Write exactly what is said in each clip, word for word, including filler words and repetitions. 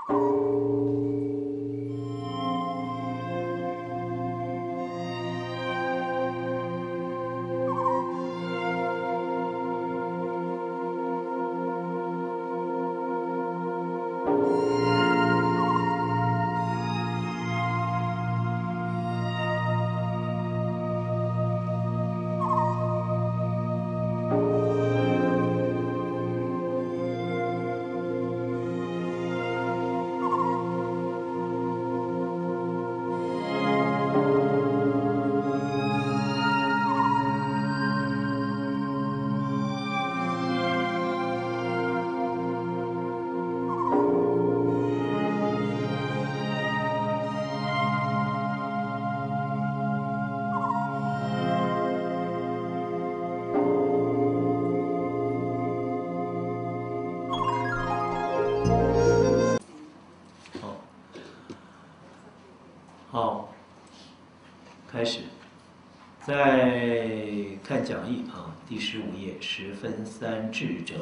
好，开始。再看讲义啊，第十五页，十分三智者。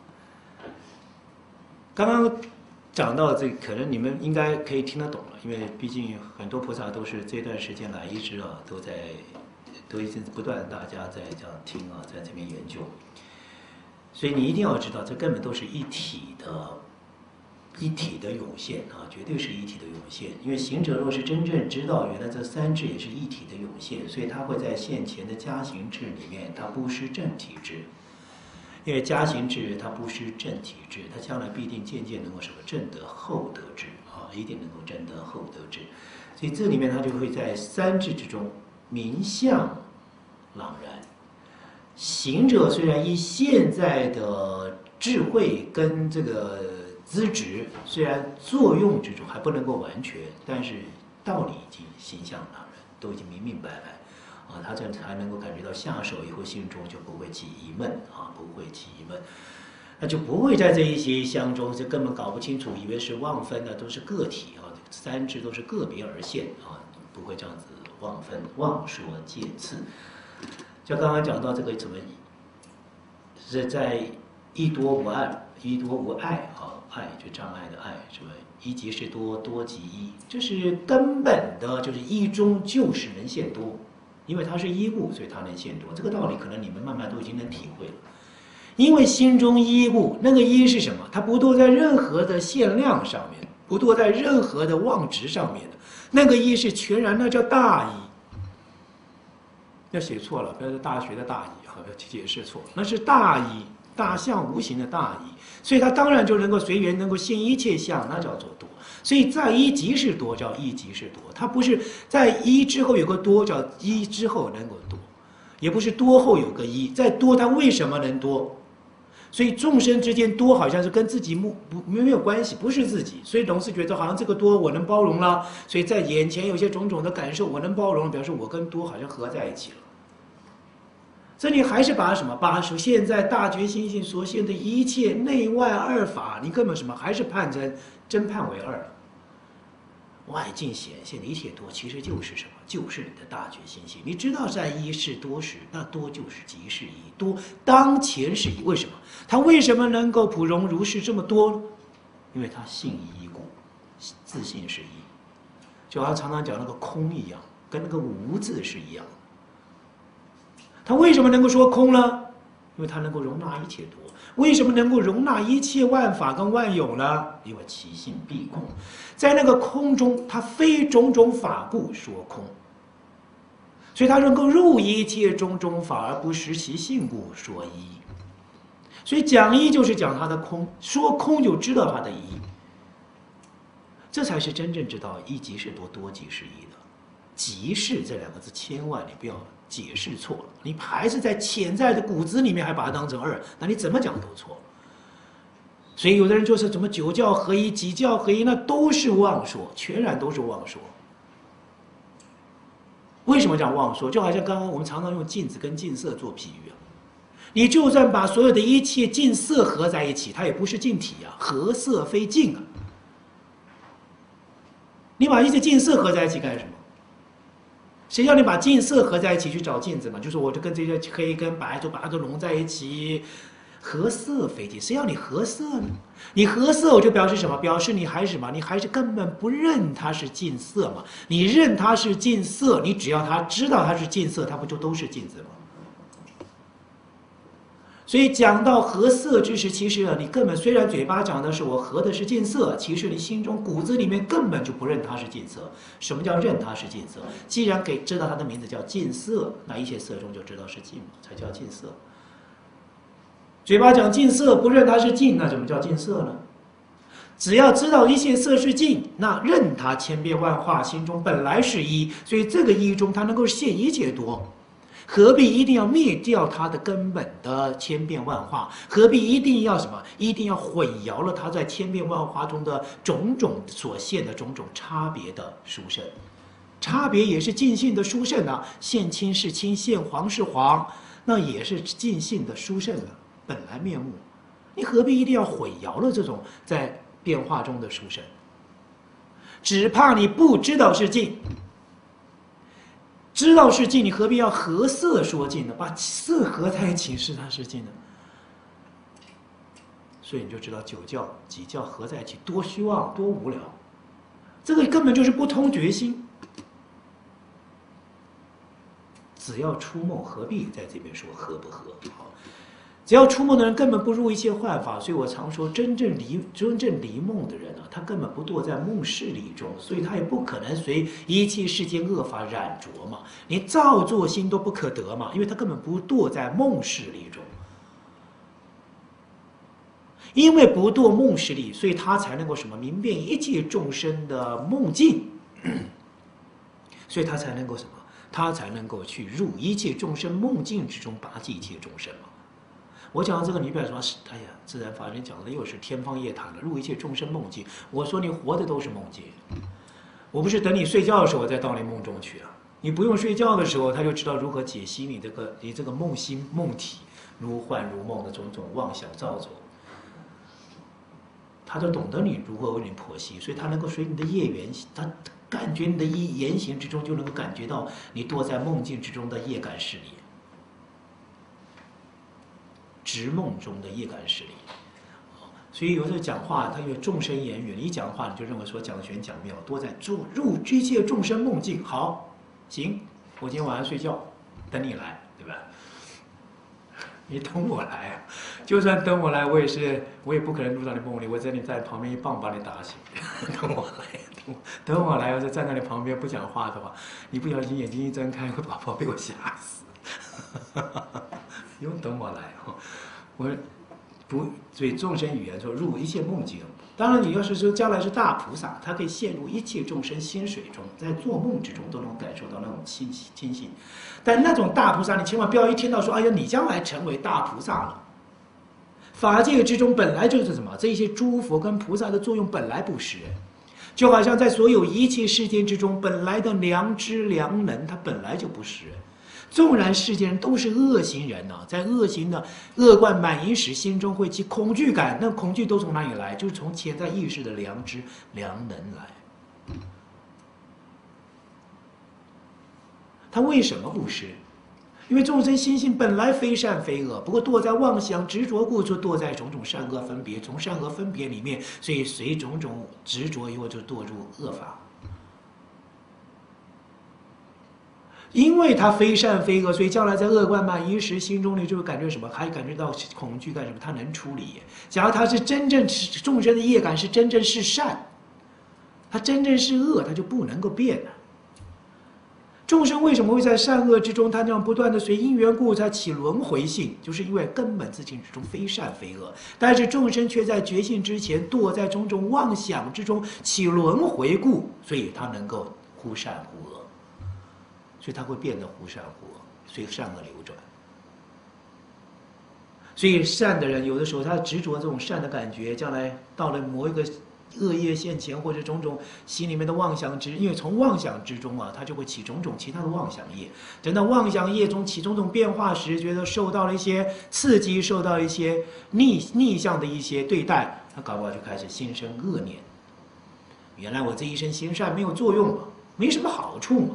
刚刚讲到这，可能你们应该可以听得懂了，因为毕竟很多菩萨都是这段时间来一直啊，都在都一直不断大家在这样听啊，在这边研究。所以你一定要知道，这根本都是一体的。一体的涌现啊，绝对是一体的涌现。因为行者若是真正知道，原来这三智也是一体的涌现，所以他会在现前的加行智里面，他不失正体智。因为加行智它不失正体智，它将来必定渐渐能够什么正得后得智啊，一定能够正得后得智。所以这里面它就会在三智之中明相朗然。行者虽然以现在的智慧跟这个资质虽然作用之中还不能够完全，但是道理已经形象朗然，都已经明明白白啊，他这样才能够感觉到下手以后，心中就不会起疑问啊，不会起疑问，那就不会在这一些相中就根本搞不清楚，以为是妄分的都是个体啊，三智都是个别而现啊，不会这样子妄分妄说见次。就刚刚讲到这个怎么是在一多无碍，一多无碍啊。爱就障碍的爱，是吧？一即是多，多即一，这是根本的，就是一中就是能现多，因为它是一物，所以它能现多。这个道理可能你们慢慢都已经能体会了。因为心中一物，那个一是什么？它不多在任何的限量上面，不多在任何的妄值上面的，那个一是全然，那叫大一。要写错了，不要是大学的大一，好，要解释错，那是大一。大相无形的大一，所以它当然就能够随缘，能够现一切相，那叫做多。所以在一即是多，叫一即是多。它不是在一之后有个多，叫一之后能够多，也不是多后有个一。再多，它为什么能多？所以众生之间多，好像是跟自己不没有关系，不是自己。所以总是觉得好像这个多我能包容了，所以在眼前有些种种的感受我能包容，表示我跟多好像合在一起了。这里还是把什么？把现在大觉心性所现的一切内外二法，你根本什么？还是判成真判为二了。外境显现的一切多，其实就是什么？就是你的大觉心性。你知道在一是多时，那多就是即是一，多当前是一。为什么？它为什么能够普融如是这么多？因为它性一故，自性是一，就好像常常讲那个空一样，跟那个无字是一样的。它为什么能够说空呢？因为它能够容纳一切多。为什么能够容纳一切万法跟万有呢？因为其性必空，在那个空中，它非种种法故说空，所以它能够入一切种种法而不失其性故说一。所以讲一就是讲它的空，说空就知道它的一，这才是真正知道一即是多，多即是一的。即是这两个字，千万你不要解释错了，你还是在潜在的骨子里面还把它当成二，那你怎么讲都错。所以有的人就是怎么九教合一、几教合一，那都是妄说，全然都是妄说。为什么讲妄说？就好像刚刚我们常常用镜子跟镜色做比喻啊，你就算把所有的一切镜色合在一起，它也不是镜体啊，合色非镜啊。你把一切镜色合在一起干什么？谁叫你把镜色合在一起去找镜子嘛？就是我就跟这些黑跟白，就把它都融在一起， 合色非净，谁要你合色呢？你合色，我就表示什么？表示你还是什么？你还是根本不认它是净色嘛？你认它是净色，你只要他知道它是净色，它不就都是净字吗？所以讲到合色之时，其实啊，你根本虽然嘴巴讲的是我合的是净色，其实你心中骨子里面根本就不认它是净色。什么叫认它是净色？既然给知道它的名字叫净色，那一切色中就知道是净，才叫净色。嘴巴讲净色，不认它是净，那怎么叫净色呢？只要知道一切色是净，那任它千变万化，心中本来是一，所以这个一中它能够现一切多。何必一定要灭掉它的根本的千变万化？何必一定要什么？一定要混淆了它在千变万化中的种种所现的种种差别的殊胜？差别也是尽性的殊胜啊！现青是青，现黄是黄，那也是尽性的殊胜啊！本来面目，你何必一定要混淆了这种在变化中的殊胜？只怕你不知道是净。知道是净，你何必要合色说净呢？把色合在一起是它是净的，所以你就知道九教几教合在一起多虚妄多无聊，这个根本就是不通决心。只要出梦，何必在这边说合不合？好，只要出梦的人根本不入一切幻法，所以我常说，真正离真正离梦的人啊，他根本不堕在梦事理中，所以他也不可能随一切世间恶法染着嘛，连造作心都不可得嘛，因为他根本不堕在梦事理中。因为不堕梦事理，所以他才能够什么明辨一切众生的梦境，所以他才能够什么？他才能够去入一切众生梦境之中，拔济一切众生嘛。我讲这个，你不要说，哎呀，自然法人讲的又是天方夜谭了，入一切众生梦境。我说你活的都是梦境，我不是等你睡觉的时候再到你梦中去啊。你不用睡觉的时候，他就知道如何解析你这个你这个梦心梦体如幻如梦的种种妄想造作，他都懂得你如何为你剖析，所以他能够随你的业缘，他感觉你的言行之中就能够感觉到你堕在梦境之中的业感势力。直梦中的业感势力，所以有时候讲话，他有众生言语，你一讲话你就认为说讲玄讲妙，多在入入一切众生梦境。好，行，我今天晚上睡觉，等你来，对吧？你等我来啊！就算等我来，我也是，我也不可能入到你梦里，我在你在旁边一棒把你打醒。等我来，等我等我来，要是站在你旁边不讲话的话，你不小心眼睛一睁开，会把宝贝我吓死。不用等我来哈，我不所以众生语言说入一切梦境。当然，你要是说将来是大菩萨，他可以陷入一切众生心水中，在做梦之中都能感受到那种清清醒。但那种大菩萨，你千万不要一听到说，哎呀，你将来成为大菩萨了。法界之中本来就是什么？这些诸佛跟菩萨的作用本来不实，就好像在所有一切世间之中，本来的良知良能，它本来就不实。纵然世间人都是恶行人呢、啊，在恶行的恶贯满盈时，心中会起恐惧感。那恐惧都从哪里来？就是从潜在意识的良知、良能来。他为什么不实？因为众生心性本来非善非恶，不过堕在妄想执着故，就堕在种种善恶分别。从善恶分别里面，所以随种种执着，以后就堕入恶法。因为他非善非恶，所以将来在恶贯满盈时，心中里就会感觉什么？还感觉到恐惧干什么？他能处理。假如他是真正众生的业感是真正是善，他真正是恶，他就不能够变了。众生为什么会在善恶之中，他这样不断的随因缘故，才起轮回性？就是因为根本自性之中非善非恶，但是众生却在觉性之前堕在种种妄想之中起轮回故，所以他能够忽善忽恶。所以他会变得忽善忽恶，所以善恶流转。所以善的人有的时候他执着这种善的感觉，将来到了某一个恶业现前，或者种种心里面的妄想之，因为从妄想之中啊，他就会起种种其他的妄想业。等到妄想业中起种种变化时，觉得受到了一些刺激，受到一些逆逆向的一些对待，他搞不好就开始心生恶念。原来我这一生行善没有作用嘛，没什么好处嘛。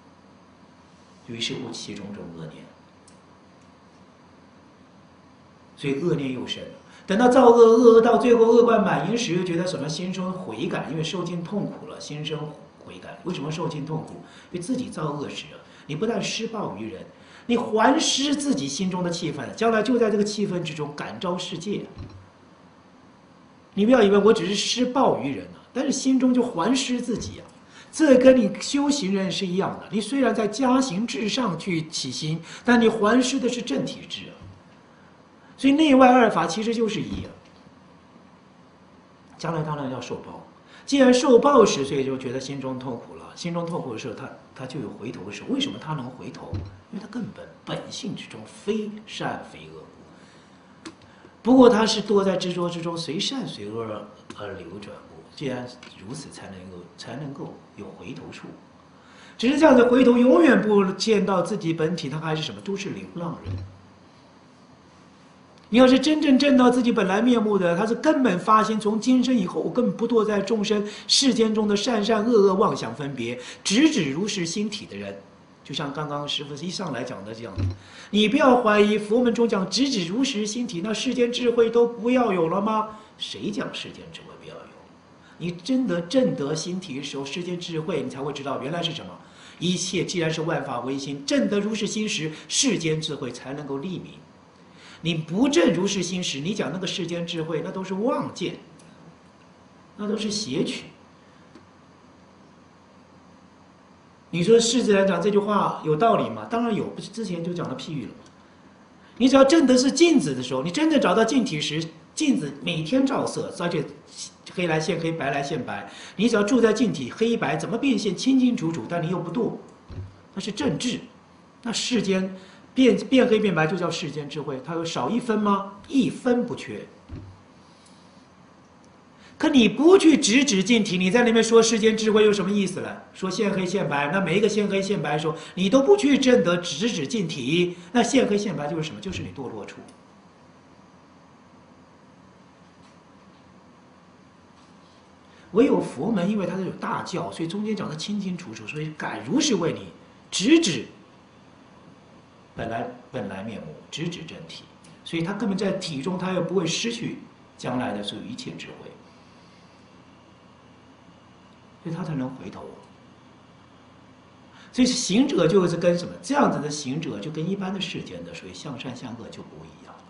于是乎起种种恶念， 所以恶念又生了。等到造恶，恶到最后恶贯满盈时，又觉得什么心生悔改，因为受尽痛苦了，心生悔改。为什么受尽痛苦？因为自己造恶时，你不但施报于人，你还施自己心中的气氛，将来就在这个气氛之中感召世界。你不要以为我只是施报于人啊，但是心中就还施自己啊。这跟你修行人是一样的。你虽然在加行至上去起心，但你还施的是正体智啊。所以内外二法其实就是一啊。将来当然要受报，既然受报时，所以就觉得心中痛苦了。心中痛苦的时候，他他就有回头的时候。为什么他能回头？因为他根本本性之中非善非恶。不过他是多在执着之中，随善随恶而流转过。既然如此，才能够才能够有回头处。只是这样子回头，永远不见到自己本体，他还是什么？都是流浪人。你要是真正证到自己本来面目的，他是根本发心，从今生以后根本不堕在众生世间中的善善恶恶妄想分别，直指如是心体的人。就像刚刚师父一上来讲的这样，你不要怀疑佛门中讲直指如实心体，那世间智慧都不要有了吗？谁讲世间智慧不要有？你真的证得心体的时候，世间智慧你才会知道原来是什么。一切既然是万法唯心，证得如是心时，世间智慧才能够立明。你不证如是心时，你讲那个世间智慧，那都是妄见，那都是邪曲。你说世子来讲这句话有道理吗？当然有，不是之前就讲了譬喻了吗？你只要证的是镜子的时候，你真正找到镜体时，镜子每天照色，而且黑来现黑，白来现白。你只要住在镜体，黑白怎么变现清清楚楚，但你又不动，那是正智。那世间变变黑变白就叫世间智慧，它有少一分吗？一分不缺。可你不去直指镜体，你在那边说世间智慧有什么意思了？说现黑现白，那每一个现黑现白的时候，你都不去证得直指镜体，那现黑现白就是什么？就是你堕落处。唯有佛门，因为它是有大教，所以中间讲得清清楚楚，所以敢如是为你直指本来本来面目，直指正体，所以他根本在体中，他又不会失去将来的所有一切智慧。所以他才能回头。所以行者就是跟什么？这样子的行者就跟一般的世间的，所以向善向恶就不一样。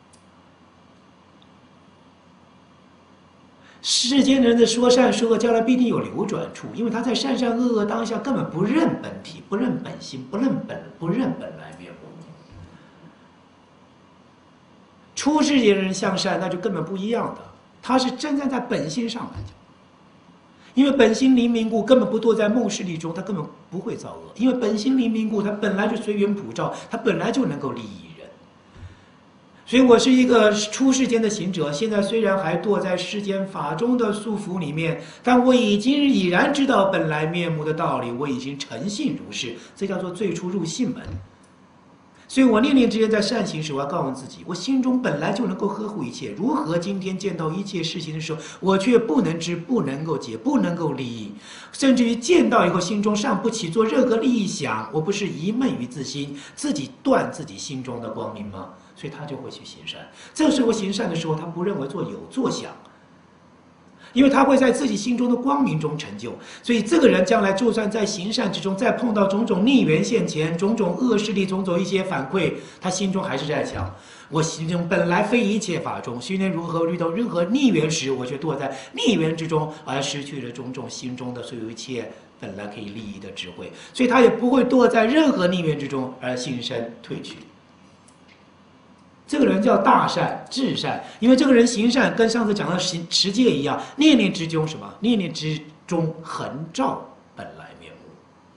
世间人的说善说恶，将来必定有流转处，因为他在善善恶恶当下根本不认本体，不认本心，不认本，不认本来面目。出世间人向善，那就根本不一样的，他是真正在本心上来讲。因为本心灵明故，根本不堕在梦势力中，他根本不会造恶。因为本心灵明故，他本来就随缘普照，他本来就能够利益人。所以我是一个出世间的行者，现在虽然还堕在世间法中的束缚里面，但我已经已然知道本来面目的道理，我已经诚信如是，这叫做最初入信门。所以我念念之间在善行时，我要告诉自己，我心中本来就能够呵护一切。如何今天见到一切事情的时候，我却不能知、不能够解、不能够利益，甚至于见到以后，心中尚不起做任何利益想，我不是疑闷于自心，自己断自己心中的光明吗？所以他就会去行善。这个时候行善的时候，他不认为做有做想。因为他会在自己心中的光明中成就，所以这个人将来就算在行善之中，再碰到种种逆缘现前、种种恶势力、种种一些反馈，他心中还是在想：我心中本来非一切法中，须念如何遇到任何逆缘时，我却堕在逆缘之中，而失去了种种心中的所有一切本来可以利益的智慧，所以他也不会堕在任何逆缘之中而心生退去。这个人叫大善至善，因为这个人行善跟上次讲的行持戒一样，念念之中什么？念念之中恒照本来面目。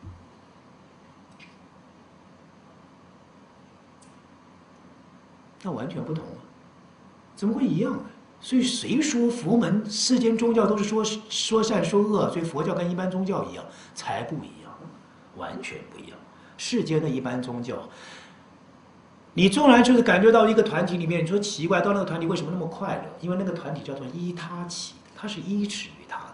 那完全不同啊，怎么会一样呢？所以谁说佛门世间宗教都是说说善说恶？所以佛教跟一般宗教一样，才不一样，完全不一样。世间的一般宗教。你纵然就是感觉到一个团体里面，你说奇怪，到那个团体为什么那么快乐？因为那个团体叫做依他起，它是依止于他的，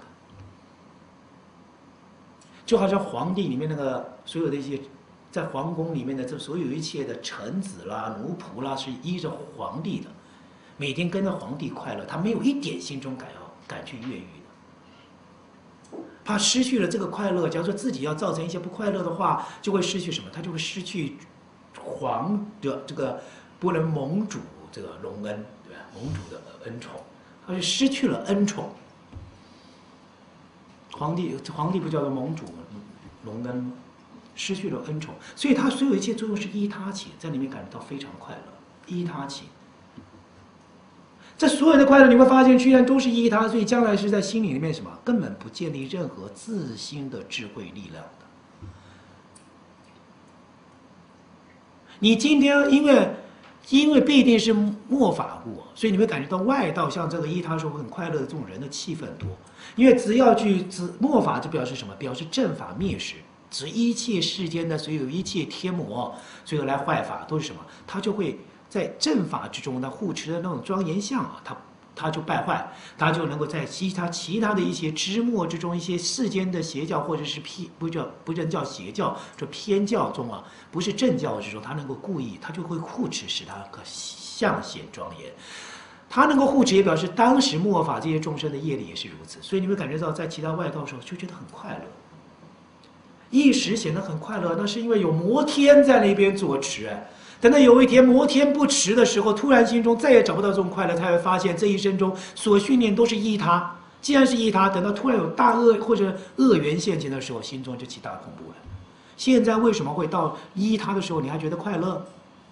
就好像皇帝里面那个所有的一些，在皇宫里面的这所有一切的臣子啦、奴仆啦，是依着皇帝的。 每天跟着皇帝快乐，他没有一点心中敢要敢去越狱的，怕失去了这个快乐。假如说自己要造成一些不快乐的话，就会失去什么？他就会失去皇的这个不能盟主这个隆恩，对吧？盟主的恩宠，他就失去了恩宠。皇帝皇帝不叫做盟主隆恩吗？失去了恩宠，所以他所有一切作用是依他起，在里面感到非常快乐，依他起。这所有的快乐你会发现，居然都是依他，所以将来是在心里面什么，根本不建立任何自心的智慧力量的。你今天因为因为必定是末法故，所以你会感觉到外道像这个依他说很快乐的这种人的气氛多，因为只要去指末法就表示什么？表示正法灭时。指一切世间的所有一切天魔，所有来坏法都是什么？他就会在正法之中，他护持的那种庄严相啊，他他就败坏，他就能够在其他其他的一些枝末之中，一些世间的邪教或者是偏不叫不能叫邪教，这偏教中啊，不是正教之中，他能够故意，他就会护持，使他可相显庄严。他能够护持，也表示当时末法这些众生的业力也是如此。所以你会感觉到，在其他外道的时候就觉得很快乐。一时显得很快乐，那是因为有摩天在那边作持。等到有一天摩天不持的时候，突然心中再也找不到这种快乐，他会发现这一生中所训练都是依他。既然是依他，等到突然有大恶或者恶缘现前的时候，心中就起大恐怖了。现在为什么会到依他的时候，你还觉得快乐？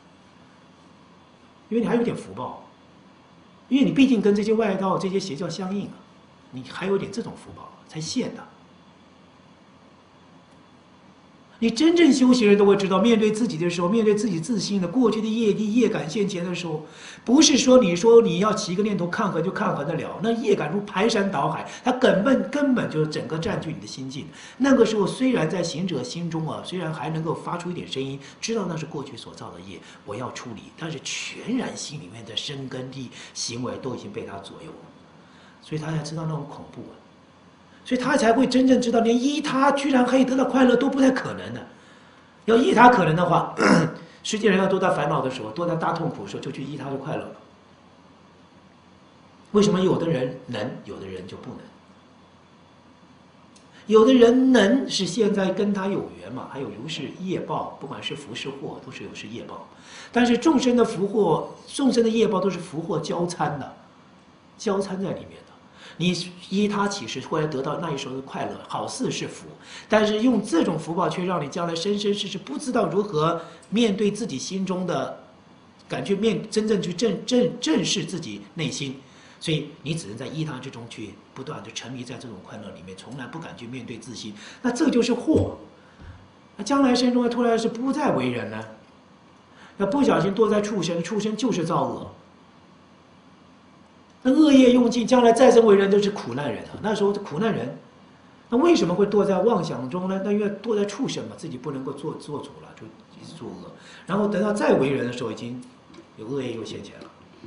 因为你还有点福报，因为你毕竟跟这些外道、这些邪教相应啊，你还有点这种福报才现的。你真正修行人都会知道，面对自己的时候，面对自己自信的过去的业力业感现前的时候，不是说你说你要起一个念头抗衡就抗衡得了，那业感如排山倒海，它根本根本就整个占据你的心境。那个时候虽然在行者心中啊，虽然还能够发出一点声音，知道那是过去所造的业，我要处理，但是全然心里面的生根力行为都已经被他左右了，所以他才知道那种恐怖啊。所以他才会真正知道，连依他居然可以得到快乐都不太可能的。要依他可能的话，世界人要多大烦恼的时候，多大大痛苦的时候，就去依他就快乐了。为什么有的人能，有的人就不能？有的人能是现在跟他有缘嘛，还有如是业报，不管是福是祸，都是有是业报。但是众生的福祸，众生的业报都是福祸交参的，交参在里面的。你依他起时，会得到那一时候的快乐，好似是福，但是用这种福报，却让你将来生生世世不知道如何面对自己心中的感觉，面真正去正正正视自己内心，所以你只能在依他之中去不断的沉迷在这种快乐里面，从来不敢去面对自心，那这就是祸。那将来生中突然是不再为人呢，要不小心堕在畜生，畜生就是造恶。那恶业用尽，将来再生为人都是苦难人啊！那时候苦难人，那为什么会堕在妄想中呢？那因为堕在畜生嘛，自己不能够做做主了，就一直作恶。然后等到再为人的时候，已经有恶业又现前了。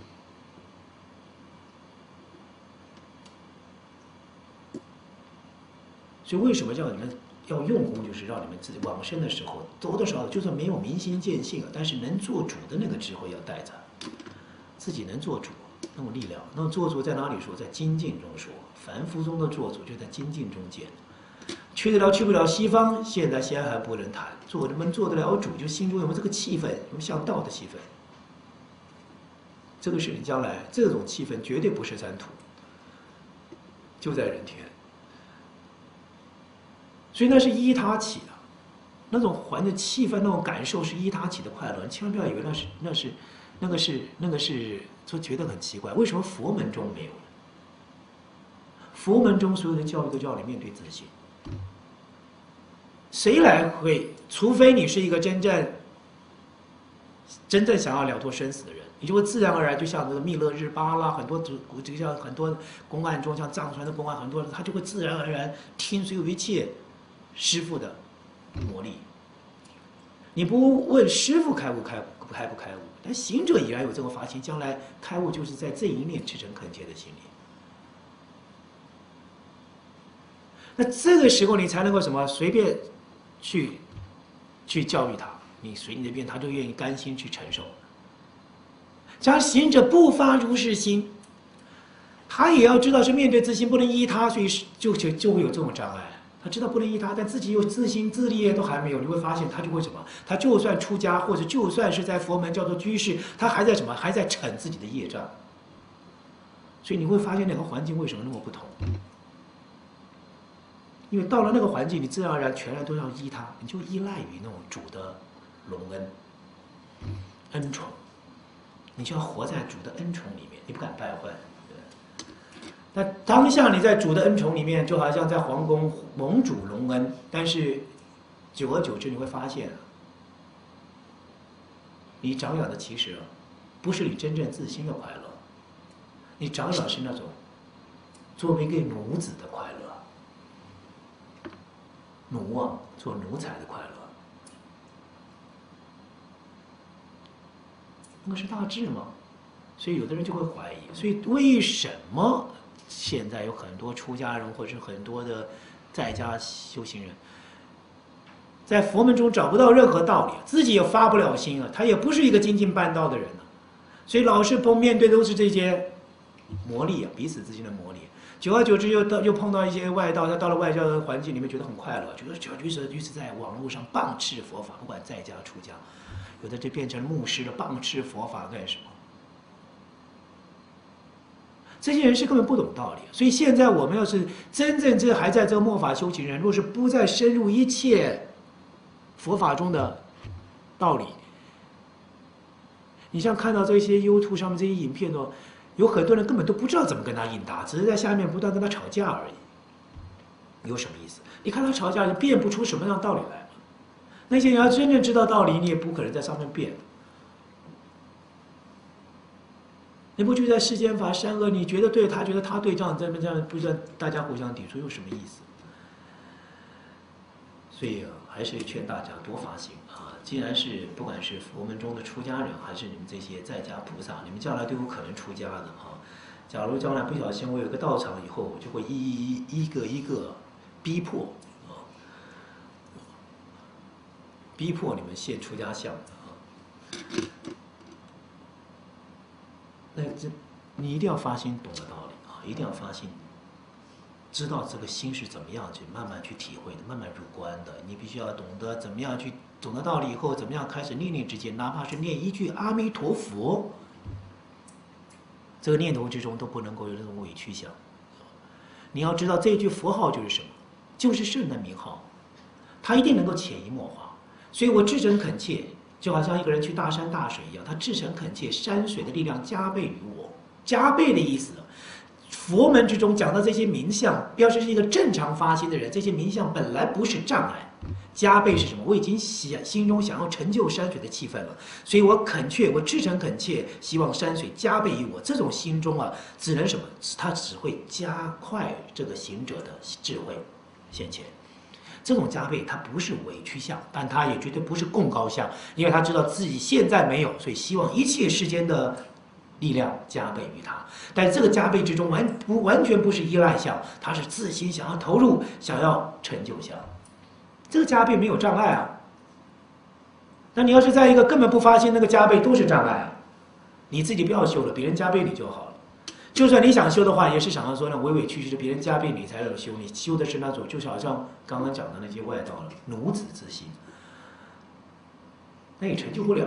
所以为什么叫你们要用功，就是让你们自己往生的时候，多多少少就算没有明心见性，但是能做主的那个智慧要带着，自己能做主。那种力量，那种做主在哪里说？在精进中说，凡夫中的做主就在精进中见。去得了去不了西方，现在先还不能谈。做能不能做得了主，就心中有没有这个气氛，有没有向道的气氛？这个是你将来这种气氛绝对不是三途，就在人天。所以那是依他起的，那种环的气氛，那种感受是依他起的快乐。千万不要以为那是那是那个是那个是。就觉得很奇怪，为什么佛门中没有呢？佛门中所有的教育都叫你面对自性，谁来会？除非你是一个真正真正想要了脱生死的人，你就会自然而然，就像这个密勒日巴啦，很多就像很多公案中，像藏传的公案，很多人他就会自然而然听随有一切师父的魔力。你不问师父开悟开开不开悟，但行者已然有这个发心，将来开悟就是在这一念赤诚恳切的心里。那这个时候你才能够什么随便去去教育他，你随你的便他就愿意甘心去承受。 假如行者不发如是心，他也要知道是面对自心不能依他，所以就就就会有这种障碍。他知道不能依他，但自己又自心自利都还没有，你会发现他就会什么？他就算出家，或者就算是在佛门叫做居士，他还在什么？还在惩自己的业障。所以你会发现那个环境为什么那么不同？因为到了那个环境，你自然而然全然都要依他，你就依赖于那种主的隆恩、恩宠，你就要活在主的恩宠里面，你不敢败坏。那当下你在主的恩宠里面，就好像在皇宫蒙主隆恩，但是久而久之你会发现，你长养的其实不是你真正自心的快乐，你长养是那种作为一个奴子的快乐，奴啊，做奴才的快乐，那是大智吗？所以有的人就会怀疑，所以为什么现在有很多出家人或者是很多的在家修行人，在佛门中找不到任何道理，自己也发不了心啊，他也不是一个精进办道的人啊，所以老是碰面对都是这些磨砺啊，彼此之间的磨砺。久而久之又到又碰到一些外道，他到了外教的环境里面觉得很快乐，觉得于是于是在网络上棒斥佛法，不管在家出家，有的就变成牧师了，棒斥佛法干什么？这些人是根本不懂道理，所以现在我们要是真正这还在这个末法修行人，若是不再深入一切佛法中的道理，你像看到这些 YouTube 上面这些影片哦，有很多人根本都不知道怎么跟他应答，只是在下面不断跟他吵架而已，有什么意思？你看他吵架，就辩不出什么样的道理来。那些人要真正知道道理，你也不可能在上面辩。你不就在世间法善恶，你觉得对，他觉得他对，这样这么这样，不是大家互相抵触，有什么意思？所以、啊、还是劝大家多发心啊！既然是不管是佛门中的出家人，还是你们这些在家菩萨，你们将来都有可能出家的啊。假如将来不小心我有个道场以后，我就会一一一个一个逼迫啊，逼迫你们现出家相啊。那这，你一定要发心，懂得道理啊！一定要发心，知道这个心是怎么样去慢慢去体会的，慢慢入关的。你必须要懂得怎么样去懂得道理以后，怎么样开始念念之间，哪怕是念一句阿弥陀佛，这个念头之中都不能够有这种委屈相。你要知道这句佛号就是什么，就是圣的名号，它一定能够潜移默化。所以我至诚恳切。就好像一个人去大山大水一样，他至诚恳切，山水的力量加倍于我。加倍的意思，佛门之中讲到这些名相，要是是一个正常发心的人，这些名相本来不是障碍。加倍是什么？我已经想心中想要成就山水的气氛了，所以我恳切，我至诚恳切，希望山水加倍于我。这种心中啊，只能什么？它只会加快这个行者的智慧现前。这种加倍，它不是委屈相，但它也绝对不是贡高相，因为他知道自己现在没有，所以希望一切世间的力量加倍于他。但这个加倍之中，完不完全不是依赖相，他是自心想要投入，想要成就相。这个加倍没有障碍啊。那你要是在一个根本不发心，那个加倍都是障碍啊。你自己不要修了，别人加倍你就好了。就算你想修的话，也是想要说呢，委委屈屈的，别人加倍你才有修。你修的是那种，就是好像刚刚讲的那些外道了，奴子之心，那也成就不了。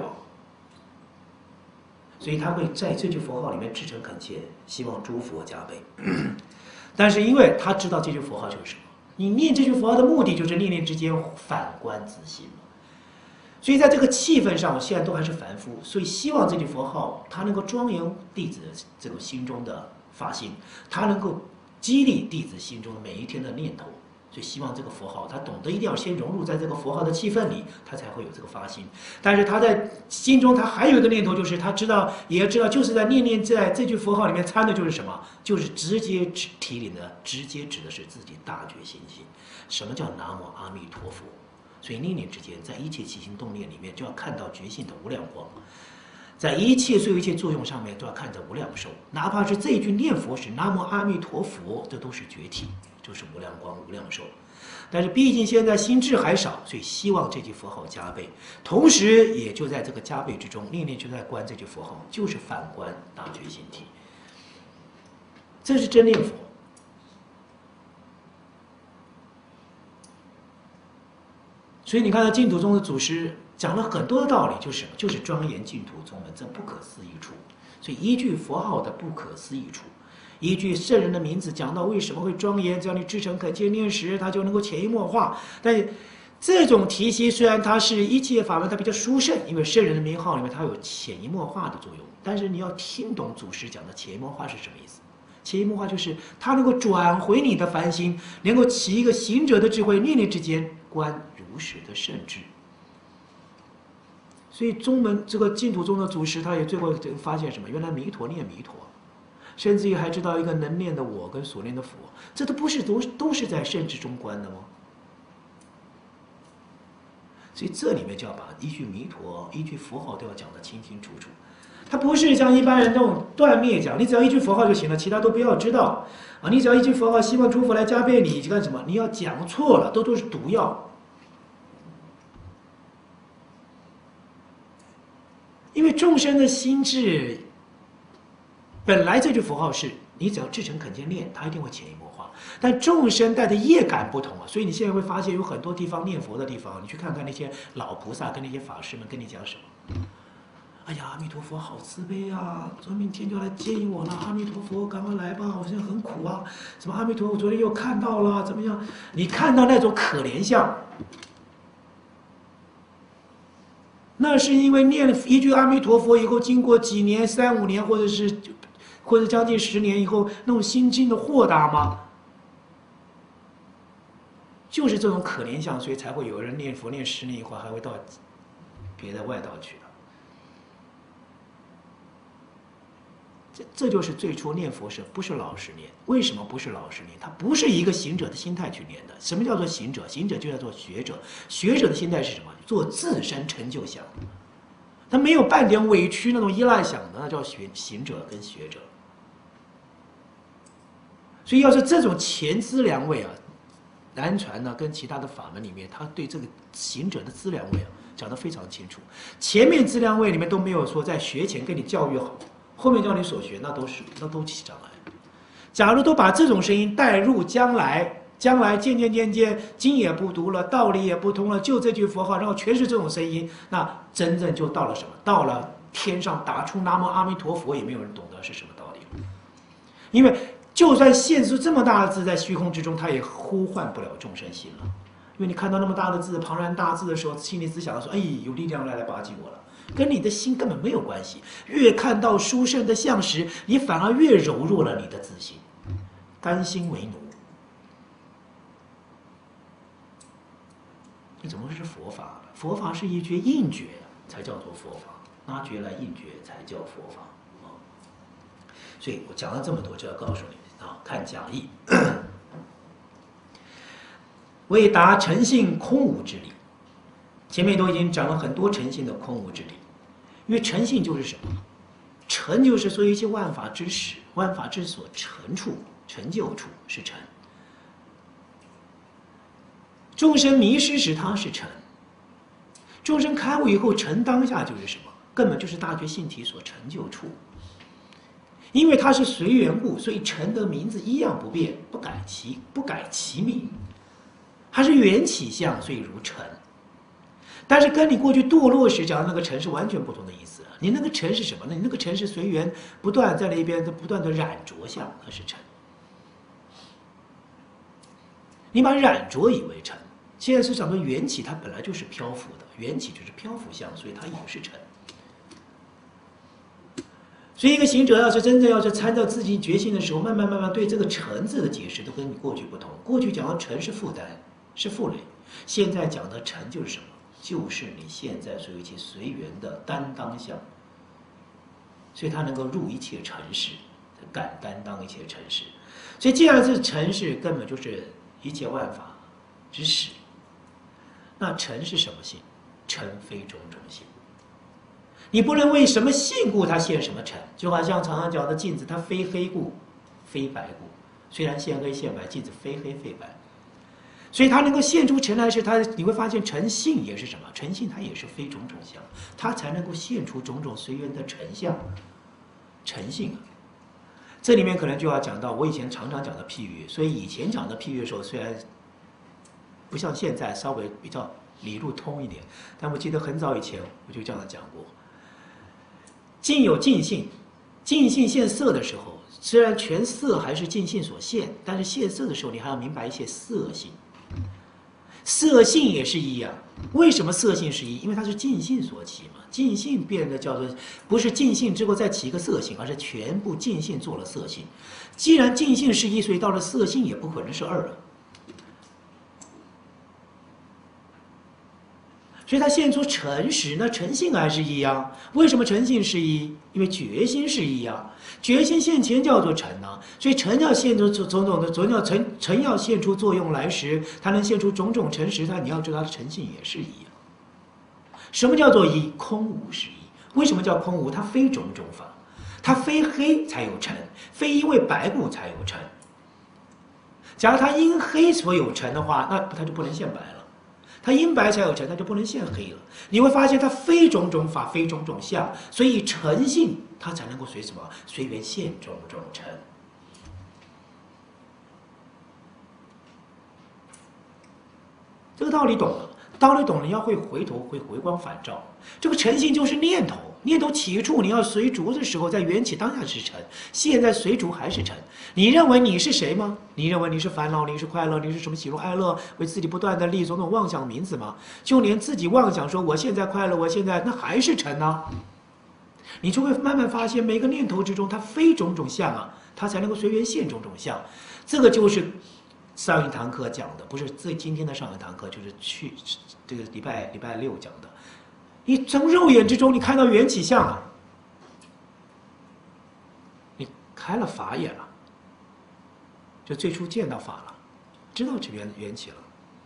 所以他会在这句佛号里面至诚恳切，希望诸佛加倍。但是因为他知道这句佛号就是什么，你念这句佛号的目的就是念念之间反观自心嘛。所以在这个气氛上，我现在都还是凡夫，所以希望这句佛号它能够庄严弟子的这个心中的发心，它能够激励弟子心中每一天的念头。所以希望这个佛号，他懂得一定要先融入在这个佛号的气氛里，他才会有这个发心。但是他在心中，他还有一个念头，就是他知道，也要知道，就是在念念在这句佛号里面掺的就是什么？就是直接提领的，直接指的是自己大觉心性。什么叫南无阿弥陀佛？所以念念之间，在一切起心动念里面，就要看到觉性的无量光，在一切所有一切作用上面，都要看着无量寿。哪怕是这一句念佛是南无阿弥陀佛，这都是觉体，就是无量光、无量寿。 但是毕竟现在心智还少，所以希望这句佛号加倍。同时，也就在这个加倍之中，念念就在观这句佛号，就是反观大觉心体。这是真念佛。所以你看到净土宗的祖师讲了很多的道理，就是什么？就是庄严净土宗门这不可思议处。所以依据佛号的不可思议处，依据圣人的名字讲到为什么会庄严，只要你至诚恳切念时，它就能够潜移默化。但这种题析虽然它是一切法门，它比较殊胜，因为圣人的名号里面它有潜移默化的作用。但是你要听懂祖师讲的潜移默化是什么意思？潜移默化就是它能够转回你的凡心，能够起一个行者的智慧，念念之间观如实的圣智。所以宗门这个净土宗的祖师，他也最后发现什么？原来弥陀念弥陀，甚至于还知道一个能念的我跟所念的佛，这都不是都都是在圣智中观的吗？所以这里面就要把依据弥陀、依据佛号都要讲得清清楚楚。它不是像一般人这种断灭讲，你只要一句佛号就行了，其他都不要知道啊！你只要一句佛号，希望诸佛来加倍你，干什么？你要讲错了，都都是毒药。因为众生的心智，本来这句佛号是你只要至诚恳切念，它一定会潜移默化。但众生带的业感不同啊，所以你现在会发现有很多地方念佛的地方，你去看看那些老菩萨跟那些法师们跟你讲什么。哎呀，阿弥陀佛好慈悲啊！昨明天就来接引我了，阿弥陀佛，赶快来吧！我现在很苦啊！什么阿弥陀，我昨天又看到了，怎么样？你看到那种可怜相，那是因为念一句阿弥陀佛以后，经过几年、三五年，或者是或者将近十年以后，那种心境的豁达吗？就是这种可怜相，所以才会有人念佛念十年以后，还会到别的外道去了。这这就是最初念佛时不是老实念。为什么不是老实念？他不是一个行者的心态去念的。什么叫做行者？行者就叫做学者。学者的心态是什么？做自身成就想。他没有半点委屈那种依赖想的，那叫学行者跟学者。所以要是这种前资粮位啊，南传呢跟其他的法门里面，他对这个行者的资粮位啊讲得非常清楚。前面资粮位里面都没有说在学前跟你教育好。后面叫你所学，那都是那都起障碍。假如都把这种声音带入将来，将来渐渐渐渐经也不读了，道理也不通了，就这句佛号，然后全是这种声音，那真正就到了什么？到了天上打出南无阿弥陀佛，也没有人懂得是什么道理。因为就算现出这么大的字在虚空之中，它也呼唤不了众生心了。因为你看到那么大的字，庞然大字的时候，心里只想说：“哎，有力量来来巴结我了。”跟你的心根本没有关系。越看到殊胜的相时，你反而越柔弱了你的自信，甘心为奴。你怎么会是佛法？佛法是一觉应觉才叫做佛法，拿觉来应觉才叫佛法啊。所以我讲了这么多，就要告诉你啊，看讲义，为达诚信空无之理。前面都已经讲了很多诚信的空无之理，因为诚信就是什么？诚就是说一切万法之始，万法之所成处、成就处是诚。众生迷失时，它是诚；众生开悟以后，诚当下就是什么？根本就是大觉性体所成就处。因为它是随缘故，所以诚的名字一样不变，不改其不改其名。它是缘起相，所以如诚。但是跟你过去堕落时讲的那个尘是完全不同的意思。你那个尘是什么呢？你那个尘是随缘不断在那边不断的染着相，那是尘。你把染着以为尘，现在是讲的缘起，它本来就是漂浮的，缘起就是漂浮相，所以它也是尘。所以一个行者要是真正要是参照自己觉性的时候，慢慢慢慢对这个尘字的解释都跟你过去不同。过去讲的尘是负担，是负累，现在讲的尘就是什么？就是你现在所有一切随缘的担当相，所以他能够入一切尘世，敢担当一切尘世。所以既然是尘世，根本就是一切万法之始。那尘是什么性？尘非种种性。你不能为什么性故它现什么尘，就好像常常讲的镜子，它非黑故，非白故。虽然现黑现白，镜子非黑非白。 所以它能够现出尘来时，它你会发现尘性也是什么？尘性它也是非种种相，它才能够现出种种随缘的尘相。尘性啊，这里面可能就要讲到我以前常常讲的譬喻，所以以前讲的譬喻的时候，虽然不像现在稍微比较理路通一点，但我记得很早以前我就这样讲过。镜有镜性，镜性现色的时候，虽然全色还是镜性所现，但是现色的时候，你还要明白一些色性。色性也是一样，为什么色性是一？因为它是镜性所起嘛。镜性变的叫做不是镜性之后再起一个色性，而是全部镜性做了色性。既然镜性是一，所以到了色性也不可能是二了。所以它现出尘时，那尘性还是一样。为什么尘性是一？因为觉心是一样，觉心现前叫做尘啊。所以尘要现出种种的，总要尘尘要现出作用来时，它能现出种种尘时，它你要知道它的尘性也是一样。什么叫做一？空无是一。为什么叫空无？它非种种法，它非黑才有尘，非因为白故才有尘。假如它因黑所有尘的话，那它就不能现白了。它因白才有尘，它就不能现黑了。你会发现它非种种法，非种种相，所以尘性它才能够随什么？随缘现种种尘。这个道理懂了，道理懂了，你要会回头，会回光返照。这个尘性就是念头，念头起处你要随逐的时候，在缘起当下是尘，现在随逐还是尘。你认为你是谁吗？你认为你是烦恼，你是快乐，你是什么喜怒哀乐，为自己不断的立种种妄想名字吗？就连自己妄想说我现在快乐，我现在那还是尘呢。你就会慢慢发现，每个念头之中，它非种种相啊，它才能够随缘现种种相。这个就是上一堂课讲的，不是最今天的上一堂课，就是去这个礼拜礼拜六讲的。你从肉眼之中，你看到缘起相了，你开了法眼了，就最初见到法了，知道这缘缘起了，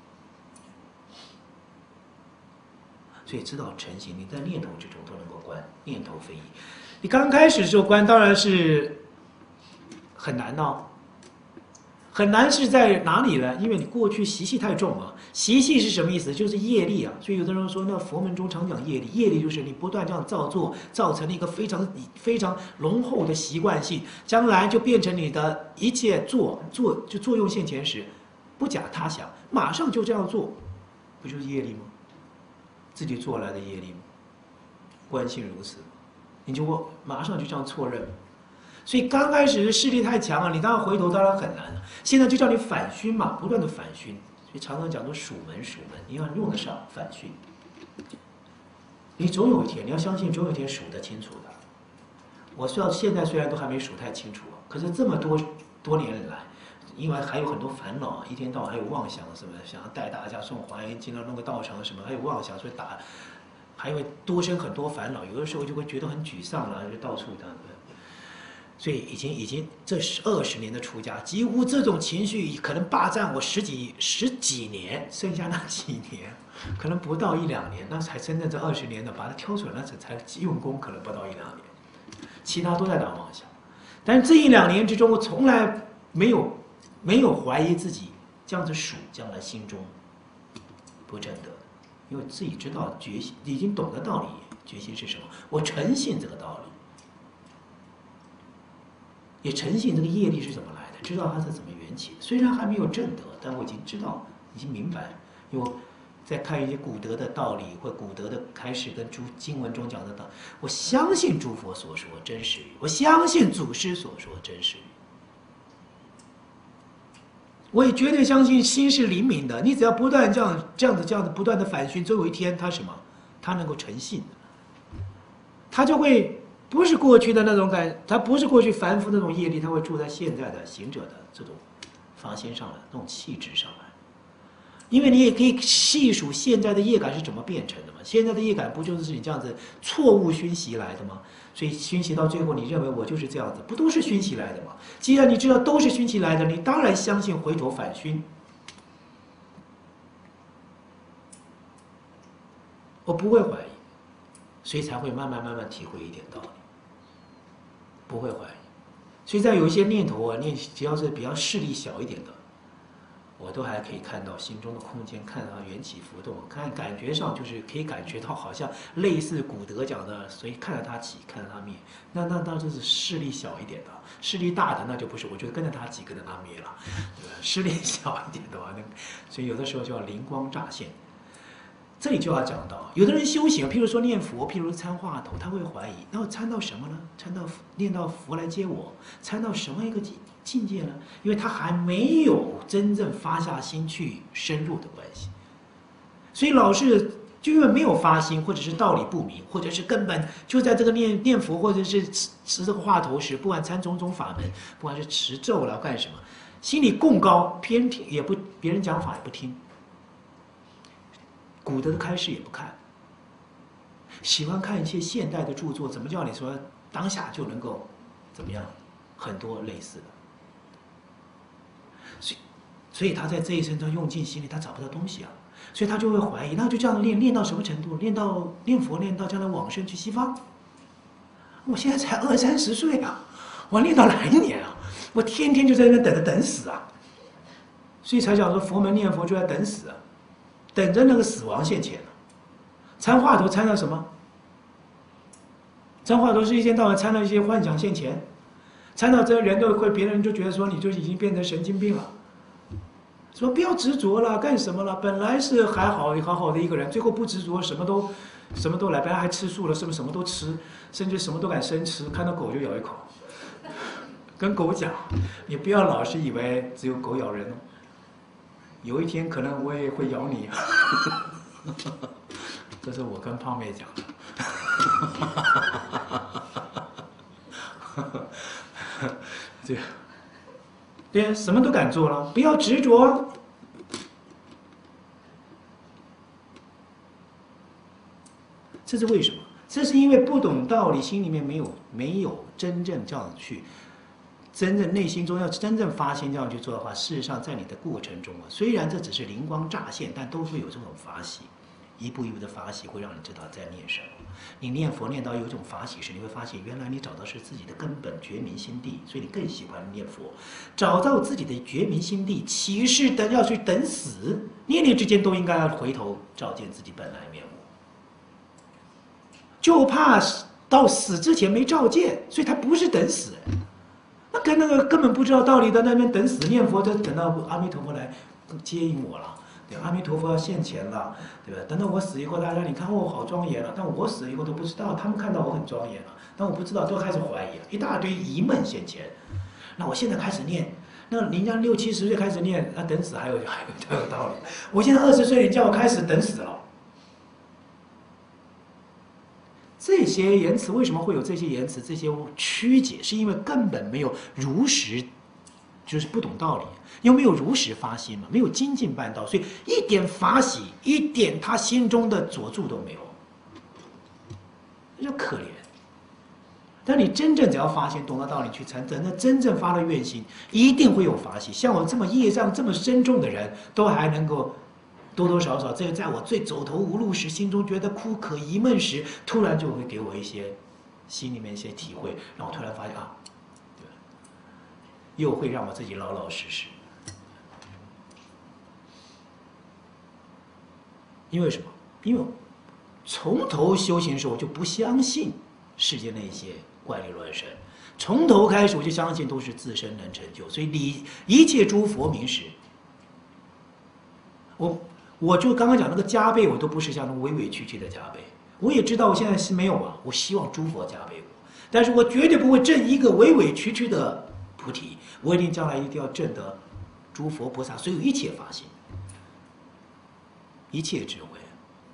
所以知道成形，你在念头之中都能够观，念头非一。你刚开始的时候观当然是很难哦。很难是在哪里呢？因为你过去习气太重了。习气是什么意思？就是业力啊。所以有的人说，那佛门中常讲业力，业力就是你不断这样造作，造成了一个非常非常浓厚的习惯性，将来就变成你的一切做做就作用现前时，不假他想，马上就这样做，不就是业力吗？自己做来的业力吗？观性如此，你就马上就这样错认。所以刚开始势力太强了，你当然回头当然很难了。现在就叫你反熏嘛，不断的反熏。所以常常讲说数门数门，你要用得上反熏。你总有一天，你要相信，总有一天数得清楚的。我虽然现在虽然都还没数太清楚，可是这么多多年来，因为还有很多烦恼，一天到晚还有妄想什么，想要带大家送华严经，弄个道场什么，还有妄想，所以打还会多生很多烦恼。有的时候就会觉得很沮丧了，就到处的。所以已经已经这是二十年的出家，几乎这种情绪可能霸占我十几十几年，剩下那几年，可能不到一两年，那才真正这二十年的把它挑出来，那才用功，可能不到一两年，其他都在打妄想。但是这一两年之中，我从来没有没有怀疑自己这样子数，将来心中不正得，因为自己知道决心，已经懂得道理，决心是什么，我诚信这个道理。也诚信这个业力是怎么来的，知道它是怎么缘起的。虽然还没有证得，但我已经知道，已经明白。因为我在看一些古德的道理，或古德的开始跟诸经文中讲的道，我相信诸佛所说真实语，我相信祖师所说真实语。我也绝对相信心是灵敏的，你只要不断这样这样子这样子不断的反熏，总有一天它什么，它能够诚信的，它就会。不是过去的那种感，它不是过去凡夫那种业力，它会住在现在的行者的这种发心上来，那种气质上来。因为你也可以细数现在的业感是怎么变成的嘛？现在的业感不就是你这样子错误熏习来的吗？所以熏习到最后，你认为我就是这样子，不都是熏习来的吗？既然你知道都是熏习来的，你当然相信回头反熏。我不会怀疑，所以才会慢慢慢慢体会一点道理。不会怀疑，所以在有一些念头啊，念只要是比较势力小一点的， 我都还可以看到心中的空间，看到它缘起浮动，看感觉上就是可以感觉到好像类似古德讲的，所以看着它起，看着它灭。那那那就是势力小一点的，势力大的那就不是，我就跟着它起，跟着它灭了，对吧？势力小一点的话，那所以有的时候就要灵光乍现。这里就要讲到，有的人修行，譬如说念佛，譬如参话头，他会怀疑，那我参到什么呢？参到念到佛来接我，参到什么一个境境界呢？因为他还没有真正发下心去深入的关系，所以老是就因为没有发心，或者是道理不明，或者是根本就在这个念念佛，或者是持持这个话头时，不管参种种法门，不管是持咒了干什么，心里供高，偏听也不别人讲法也不听。古德的开示也不看，喜欢看一些现代的著作，怎么叫你说当下就能够怎么样？很多类似的，所以所以他在这一生中用尽心力，他找不到东西啊，所以他就会怀疑，那就这样练练到什么程度？练到念佛练到将来往生去西方？我现在才二三十岁啊，我练到哪一年啊？我天天就在那边等着等死啊，所以才讲说佛门念佛就在等死啊。等着那个死亡现前了，参话头参到什么？参话头是一天到晚参到一些幻想现前，参到这人都会，别人就觉得说你就已经变成神经病了，说不要执着了，干什么了？本来是还好好好的一个人，最后不执着，什么都什么都来，本来还吃素了，是不是什么都吃，甚至什么都敢生吃，看到狗就咬一口。跟狗讲，你不要老是以为只有狗咬人哦。有一天可能我也会咬你，这是我跟胖妹讲的。这，对，什么都敢做了，不要执着。这是为什么？这是因为不懂道理，心里面没有没有真正这样去。真正内心中要真正发心这样去做的话，事实上在你的过程中啊，虽然这只是灵光乍现，但都会有这种法喜，一步一步的法喜会让你知道在念什么。你念佛念到有一种法喜时，你会发现原来你找到是自己的根本觉明心地，所以你更喜欢念佛。找到自己的觉明心地，岂是等要去等死？念念之间都应该要回头照见自己本来面目，就怕到死之前没照见，所以他不是等死。那跟那个根本不知道道理的那边等死念佛，就等到阿弥陀佛来接引我了，对，阿弥陀佛要现前了，对吧？等到我死以后，大家你看我好庄严了，但我死以后都不知道，他们看到我很庄严了，但我不知道，都开始怀疑了，一大堆疑问现前。那我现在开始念，那人家六七十岁开始念，那等死还有还有还有道理。我现在二十岁，你叫我开始等死了。这些言辞为什么会有这些言辞、这些曲解？是因为根本没有如实，就是不懂道理，又没有如实发心嘛，没有精进办道，所以一点法喜、一点他心中的佐助都没有，那就可怜。但你真正只要发心，懂得道理去参，等到真正发了愿心，一定会有法喜。像我这么业障这么深重的人，都还能够。多多少少，这个在我最走投无路时，心中觉得苦可疑闷时，突然就会给我一些心里面一些体会，让我突然发现啊，对吧？又会让我自己老老实实。因为什么？因为从头修行的时候，我就不相信世间那些怪力乱神，从头开始我就相信都是自身能成就，所以理一切诸佛名时，我。我就刚刚讲那个加倍，我都不是像那委委屈屈的加倍。我也知道我现在是没有啊，我希望诸佛加倍我，但是我绝对不会证一个委委屈屈的菩提，我一定将来一定要证得诸佛菩萨所有一切法性，一切智慧。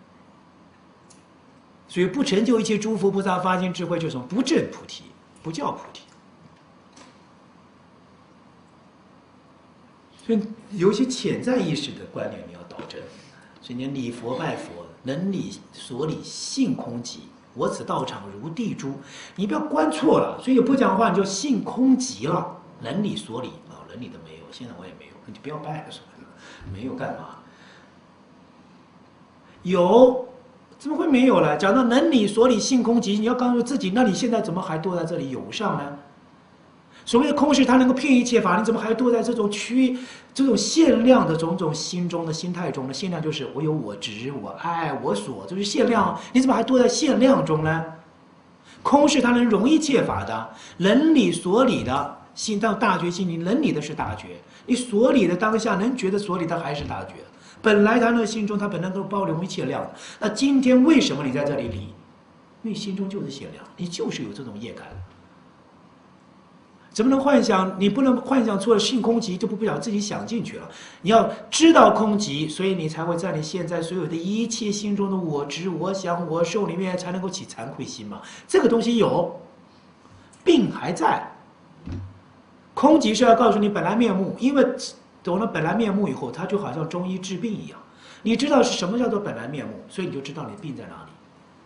所以不成就一切诸佛菩萨发心智慧，就是不证菩提，不叫菩提。所以有一些潜在意识的观念你要导正。所以你礼佛拜佛，能理所理性空寂，我此道场如地珠，你不要关错了。所以不讲话你就性空寂了，能理所理啊，能理的没有，现在我也没有，你就不要拜了，什么的，没有干嘛？有，怎么会没有了？讲到能理所理性空寂，你要告诉自己，那你现在怎么还坐在这里有上呢？ 所谓的空是它能够骗一切法，你怎么还堕在这种区、这种限量的种种心中的心态中呢？限量就是我有我执、我爱、我所，这是限量。你怎么还堕在限量中呢？空是它能容一切法的，能理所理的心到大觉心，你能理的是大觉，你所理的当下能觉得所理的还是大觉。本来他那心中他本来能够包容一切量，那今天为什么你在这里理？因为心中就是限量，你就是有这种业感。怎么能幻想？你不能幻想出了性空寂，就不不想自己想进去了。你要知道空寂，所以你才会在你现在所有的一切心中的我执、我想、我受里面，才能够起惭愧心嘛。这个东西有，病还在。空寂是要告诉你本来面目，因为懂了本来面目以后，它就好像中医治病一样。你知道是什么叫做本来面目，所以你就知道你病在哪里。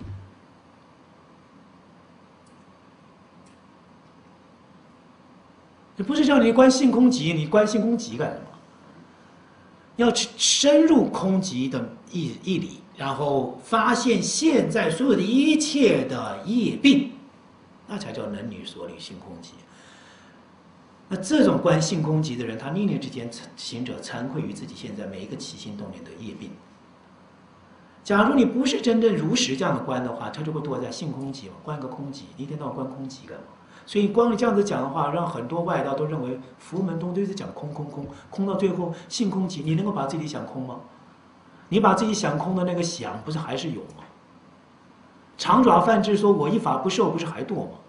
不是叫你观性空寂，你观性空寂干什么？要深入空寂的义义理，然后发现现在所有的一切的业病，那才叫能理所理性空寂。那这种观性空寂的人，他念念之间行者惭愧于自己现在每一个起心动念的业病。假如你不是真正如实这样的观的话，他就会堕在性空寂嘛，观个空寂，一天到晚观空寂干嘛？所以光你这样子讲的话，让很多外道都认为佛门中都是讲空空空，空到最后性空寂，你能够把自己想空吗？你把自己想空的那个想，不是还是有吗？长爪梵志说我一法不受，不是还堕吗？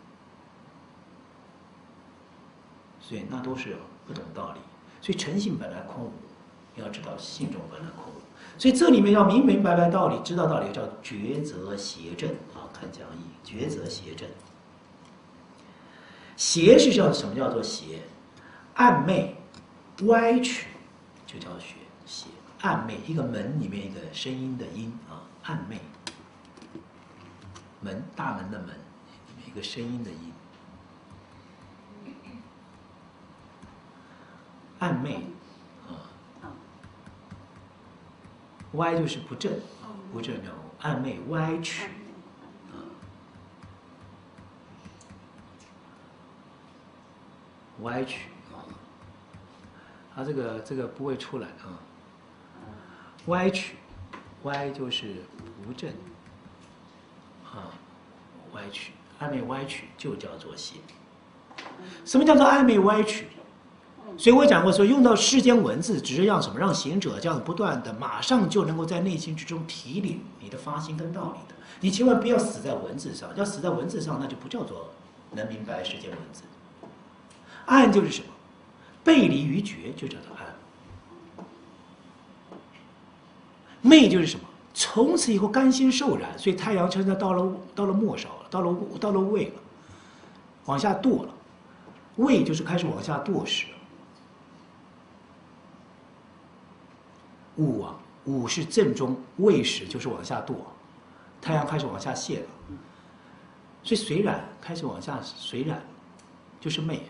所以那都是不懂道理。所以诚信本来空无，你要知道性中本来空无。所以这里面要明明白白道理，知道道理叫抉择邪正啊，看讲义，抉择邪正。邪是叫什么叫做邪？暗昧、歪曲，就叫学邪。暗昧一个门里面一个声音的音啊，暗昧。门大门的门，里面一个声音的音。暗昧啊，歪就是不正，不正叫暗昧歪曲。歪曲啊，它这个这个不会出来啊。歪曲，歪就是不正啊，歪曲，暧昧歪曲就叫做邪。什么叫做暧昧歪曲？所以我讲过说，用到世间文字，只是让什么，让行者这样不断的，马上就能够在内心之中提领你的发心跟道理的。你千万不要死在文字上，要死在文字上，那就不叫做能明白世间文字。暗就是什么？背离于觉就叫做暗。昧就是什么？从此以后甘心受染，所以太阳现在到了到了末梢了，到了到了位了，往下堕了。位就是开始往下堕时。午啊，午是正中，位时就是往下堕，太阳开始往下泄了，所以随染开始往下随染，就是昧。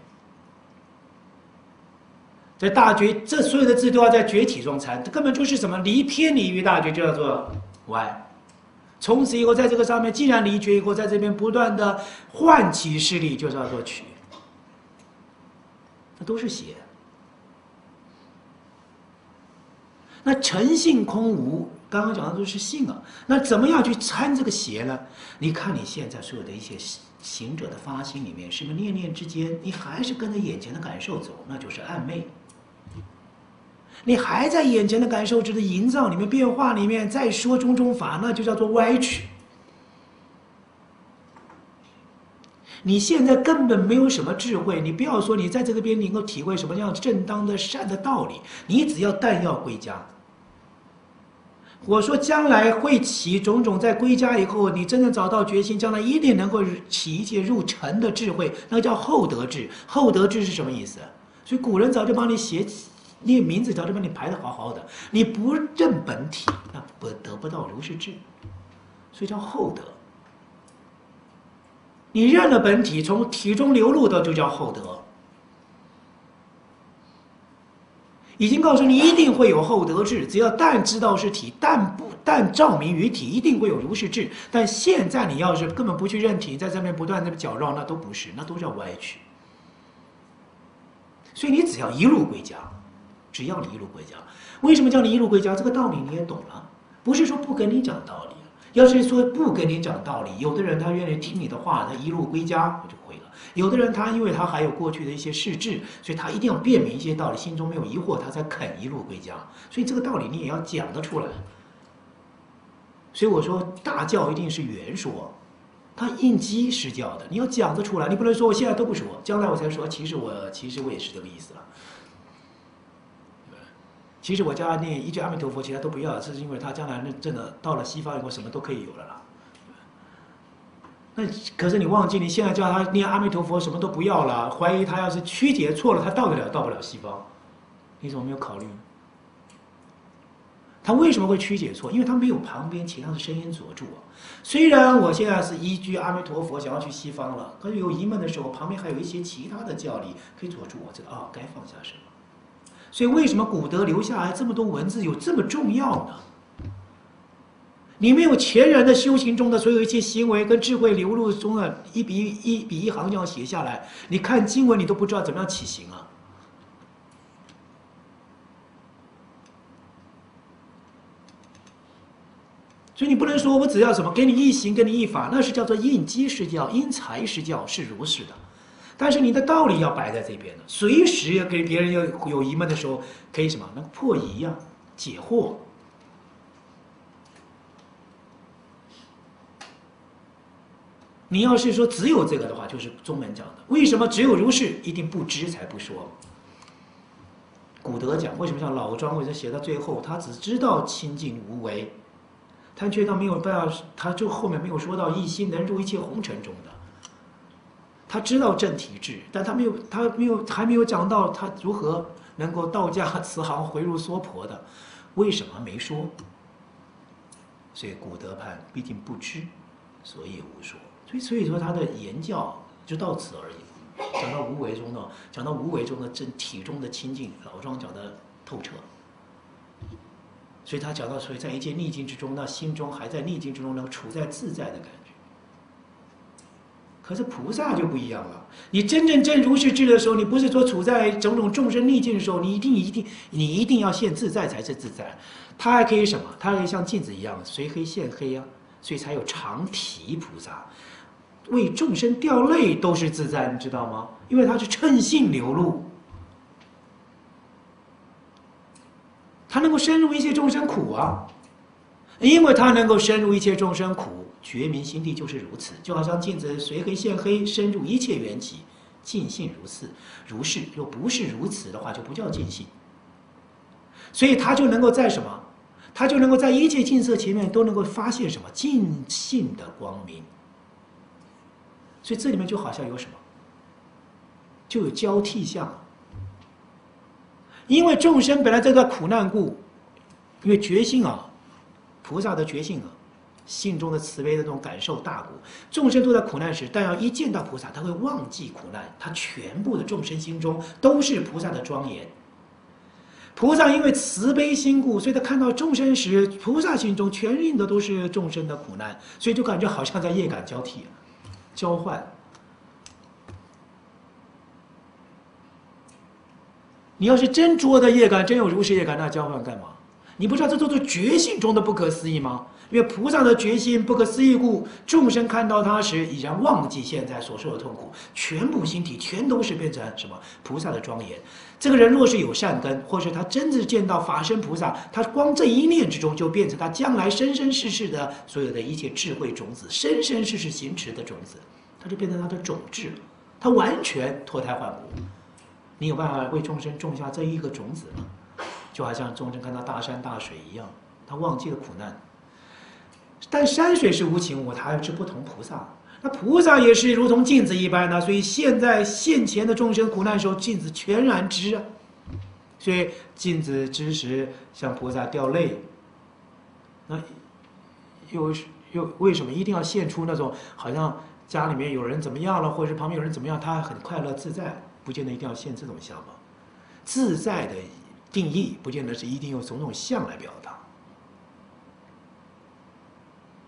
在大觉，这所有的字都要在觉体中参，这根本就是什么离偏离于大觉，就叫做歪。从此以后，在这个上面，既然离觉以后，在这边不断的唤起势力，就叫做取，那都是邪。那诚信空无，刚刚讲的都是性啊，那怎么样去参这个邪呢？你看你现在所有的一些行者的发心里面，是不是念念之间，你还是跟着眼前的感受走，那就是暗昧。你还在眼前的感受之的营造里面、变化里面再说种种法，那就叫做歪曲。你现在根本没有什么智慧，你不要说你在这个边能够体会什么样正当的善的道理，你只要但要归家。我说将来会起种种，在归家以后，你真正找到决心，将来一定能够起一切入尘的智慧，那叫厚德智。厚德智是什么意思？所以古人早就帮你写，你名字早就帮你排得好好的。你不认本体，那不得不到如是智，所以叫厚德。你认了本体，从体中流露的就叫厚德。已经告诉你一定会有厚德智，只要但知道是体，但不但照明于体，一定会有如是智。但现在你要是根本不去认体，在这边不断的搅绕，那都不是，那都叫歪曲。 所以你只要一路归家，只要你一路归家，为什么叫你一路归家？这个道理你也懂了，不是说不跟你讲道理。要是说不跟你讲道理，有的人他愿意听你的话，他一路归家我就会了；有的人他因为他还有过去的一些事志，所以他一定要辨明一些道理，心中没有疑惑，他才肯一路归家。所以这个道理你也要讲得出来。所以我说大教一定是圆说，它应机施教的，你要讲得出来，你不能说我现在都不说，将来我才说，其实我其实我也是这个意思了。其实我叫他念一句阿弥陀佛，其他都不要，这是因为他将来真的到了西方以后，什么都可以有了啦。那可是你忘记，你现在叫他念阿弥陀佛，什么都不要了，怀疑他要是曲解错了，他到得了到不了西方？你怎么没有考虑呢？他为什么会曲解错？因为他没有旁边其他的声音佐助啊。虽然我现在是依据阿弥陀佛想要去西方了，可是有疑问的时候，旁边还有一些其他的教理可以佐助我，知道啊，该放下什么。所以为什么古德留下来这么多文字有这么重要呢？你没有前人的修行中的所有一切行为跟智慧流露中的一笔一笔一行这样写下来，你看经文你都不知道怎么样起行啊。所以你不能说我只要什么给你一行给你一法，那是叫做应机施教，因材施教，是如是的。但是你的道理要摆在这边的，随时要给别人有有疑问的时候，可以什么能破疑呀、啊，解惑。你要是说只有这个的话，就是中门讲的。为什么只有如是，一定不知才不说？古德讲，为什么像老庄为什么写到最后，他只知道清净无为，他却到没有办法，他就后面没有说到一心能入一切红尘中的。他知道正体智，但他没有，他没有，还没有讲到他如何能够道家慈航回入娑婆的，为什么没说？所以古德判毕竟不知，所以无说。所以所以说他的言教就到此而已。讲到无为中的，讲到无为中的正体中的清净，老庄讲的透彻。所以他讲到，所以在一切逆境之中，那心中还在逆境之中能处在自在的感觉。可是菩萨就不一样了，你真正正如是智的时候，你不是说处在种种众生逆境的时候，你一定一定你一定要现自在才是自在。他还可以什么？他还可以像镜子一样随黑现黑啊，所以才有常提菩萨，为众生掉泪都是自在，你知道吗？因为他是乘性流露，他能够深入一切众生苦啊，因为他能够深入一切众生苦。觉明心地就是如此，就好像镜子随黑现黑，深入一切缘起，尽性如是。如是若不是如此的话，就不叫尽性。所以他就能够在什么？他就能够在一切境色前面都能够发现什么？尽性的光明。所以这里面就好像有什么？就有交替相。因为众生本来在这苦难故，因为觉性啊，菩萨的觉性啊。心中的慈悲的那种感受大故，众生都在苦难时，但要一见到菩萨，他会忘记苦难，他全部的众生心中都是菩萨的庄严。菩萨因为慈悲心故，所以他看到众生时，菩萨心中全印的都是众生的苦难，所以就感觉好像在业感交替、交换。你要是真捉的业感，真有如是业感，那交换干嘛？你不知道这都是觉性中的不可思议吗？因为菩萨的决心不可思议故，众生看到他时，已然忘记现在所受的痛苦，全部心体全都是变成什么菩萨的庄严。这个人若是有善根，或是他真正见到法身菩萨，他光这一念之中，就变成他将来生生世世的所有的一切智慧种子，生生世世行持的种子，他就变成他的种智，他完全脱胎换骨。你有办法为众生种下这一个种子吗？就好像众生看到大山大水一样，他忘记了苦难。但山水是无情物，它还是不同菩萨。那菩萨也是如同镜子一般的，所以现在现前的众生苦难时候，镜子全然知啊。所以镜子知时，像菩萨掉泪。那又又为什么一定要现出那种好像家里面有人怎么样了，或者是旁边有人怎么样，他很快乐自在，不见得一定要现这种相貌。自在的定义，不见得是一定用种种相来表达。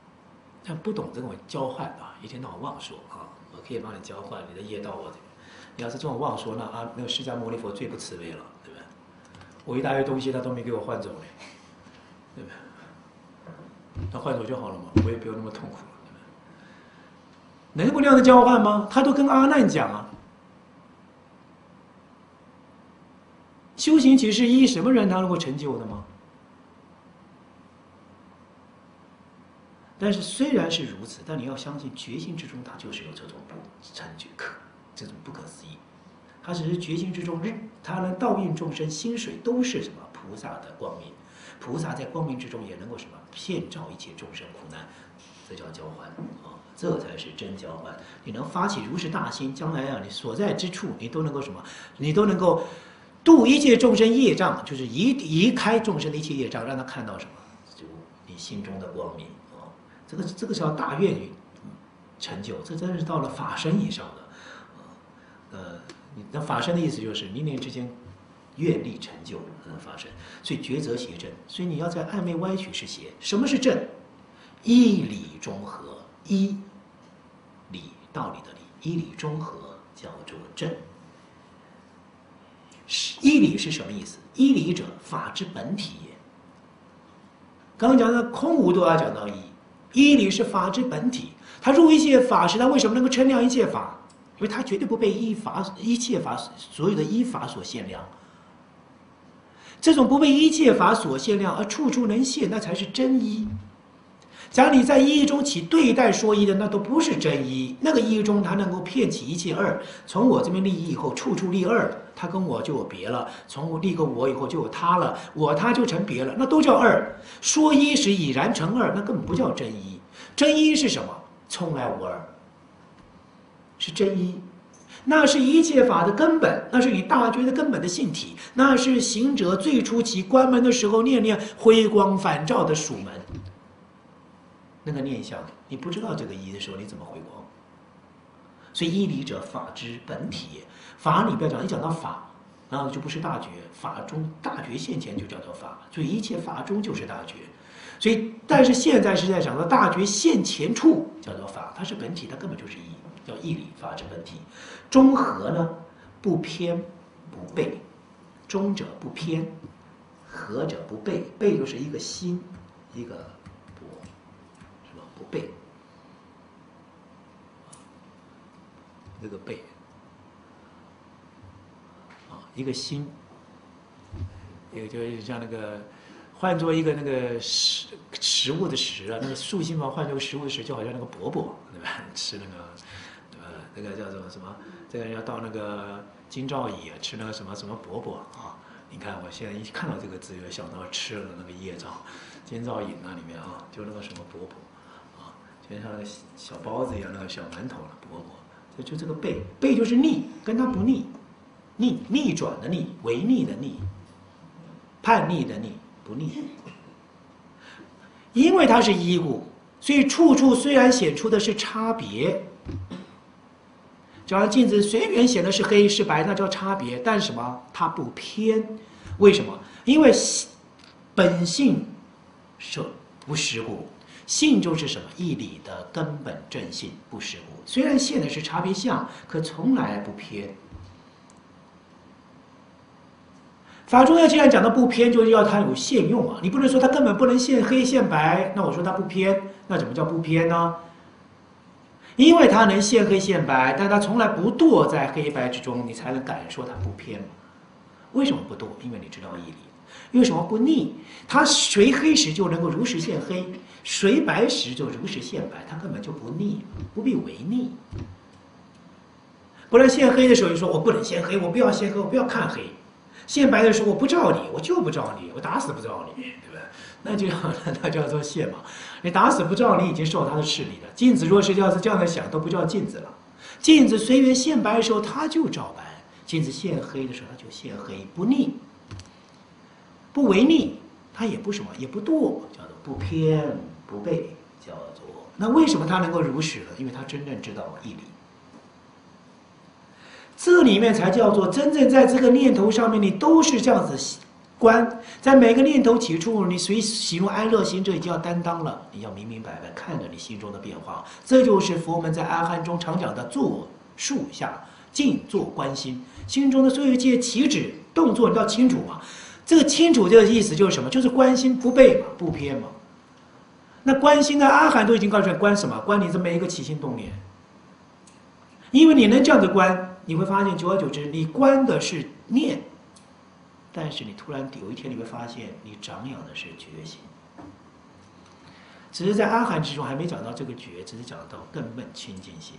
但不懂这种交换啊，一天到晚妄说啊，我可以帮你交换，你的业到我这边。 你要是这种妄说，那啊，那个释迦牟尼佛最不慈悲了，对不对？我一大堆东西他都没给我换走嘞，对不对？那换走就好了嘛，我也不用那么痛苦了，对不对？能够那样的交换吗？他都跟阿难讲啊。修行其实依什么人他能够成就的吗？但是虽然是如此，但你要相信觉性之中，它就是有这种不成就可，这种不可思议。它只是觉性之中，它能倒映众生心水，都是什么菩萨的光明。菩萨在光明之中也能够什么遍照一切众生苦难，这叫交换啊，这才是真交换。你能发起如是大心，将来啊，你所在之处，你都能够什么？你都能够度一切众生业障，就是移移开众生的一切业障，让他看到什么？就你心中的光明。这个这个叫大愿与成就，这真是到了法身以上的，呃，那法身的意思就是念念之间愿力成就，呃，法身。所以抉择邪正，所以你要在暧昧歪曲是邪。什么是正？依理中和，依理道理的理，依理中和叫做正。依理是什么意思？依理者，法之本体也。刚刚讲的空无都要讲到依。依理是法之本体，他入一切法时，他为什么能够称量一切法？因为他绝对不被依法一切法所有的依法所限量。这种不被一切法所限量，而处处能现，那才是真依。假如你在依中起对待说依的，那都不是真依。那个依中，它能够骗起一切二，从我这边立依以后，处处立二，他跟我就有别了；从我立个我以后，就有他了，我他就成别了，那都叫二。说依时已然成二，那根本不叫真依。真依是什么？从来无二，是真依。那是一切法的根本，那是你大觉的根本的性体，那是行者最初起关门的时候念念辉光返照的曙门。那个念想，你不知道这个依的时候，你怎么回光？所以依理者，法之本体。法你不要讲，一讲到法，然后就不是大觉。法中大觉现前就叫做法，所以一切法中就是大觉。所以，但是现在是在讲到大觉现前处叫做法，它是本体，它根本就是依，叫依理，法之本体。中和呢，不偏不悖，中者不偏，和者不悖。悖就是一个心，一个不。不悖，这个悖啊，一个心，也就是像那个换作一个那个食食物的食啊，那个竖心旁换作食物的食，就好像那个饽饽，对吧？吃那个，对吧？那个叫做什么？这个要到那个京兆乙吃那个什么什么饽饽啊？你看我现在一看到这个字，就想到吃了那个业障，京兆乙那里面啊，就那个什么饽饽。就像小包子一样，那个小馒头了，饽饽，就就这个悖，悖就是逆，跟它不逆，逆逆转的逆，违逆的逆，叛逆的逆，不逆。因为它是依故，所以处处虽然显出的是差别，就像镜子随便显的是黑是白，那叫差别，但是什么？它不偏，为什么？因为本性是不实故。性就是什么？义理的根本正性，不实故。虽然现的是差别相，可从来不偏。法中要既然讲到不偏，就是要它有现用啊！你不能说它根本不能现黑现白，那我说它不偏，那怎么叫不偏呢？因为它能现黑现白，但它从来不堕在黑白之中，你才能敢说它不偏嘛。为什么不堕？因为你知道义理。为什么不逆？它谁黑时就能够如实现黑，谁白时就如实现白，它根本就不逆，不必违逆。不然现黑的时候就说我不能现黑，我不要现黑，我不要看黑；现白的时候我不照你，我就不照你，我打死不照你，对不对？那就那叫做现嘛。你打死不照你，已经受他的势力了。镜子若是要是这样的想，都不叫镜子了。镜子随缘现白的时候，它就照白；镜子现黑的时候，它就现黑，不逆。不违逆，它也不什么，也不堕，叫做不偏不悖，叫做。那为什么它能够如实呢？因为它真正知道义理。这里面才叫做真正在这个念头上面，你都是这样子观，在每个念头起处，你随喜怒哀乐行者已经要担当了，你要明明白白看着你心中的变化。这就是佛门在阿含中常讲的坐树下静坐观心，心中的所有一切起止动作你都要清楚嘛。这个清楚这个意思就是什么？就是观心不悖嘛，不偏嘛。那观心的阿含都已经告诉你观什么？观你这每一个起心动念。因为你能这样子观，你会发现久而久之，你观的是念，但是你突然有一天你会发现，你长养的是觉心。只是在阿含之中还没讲到这个觉，只是讲到根本清净心。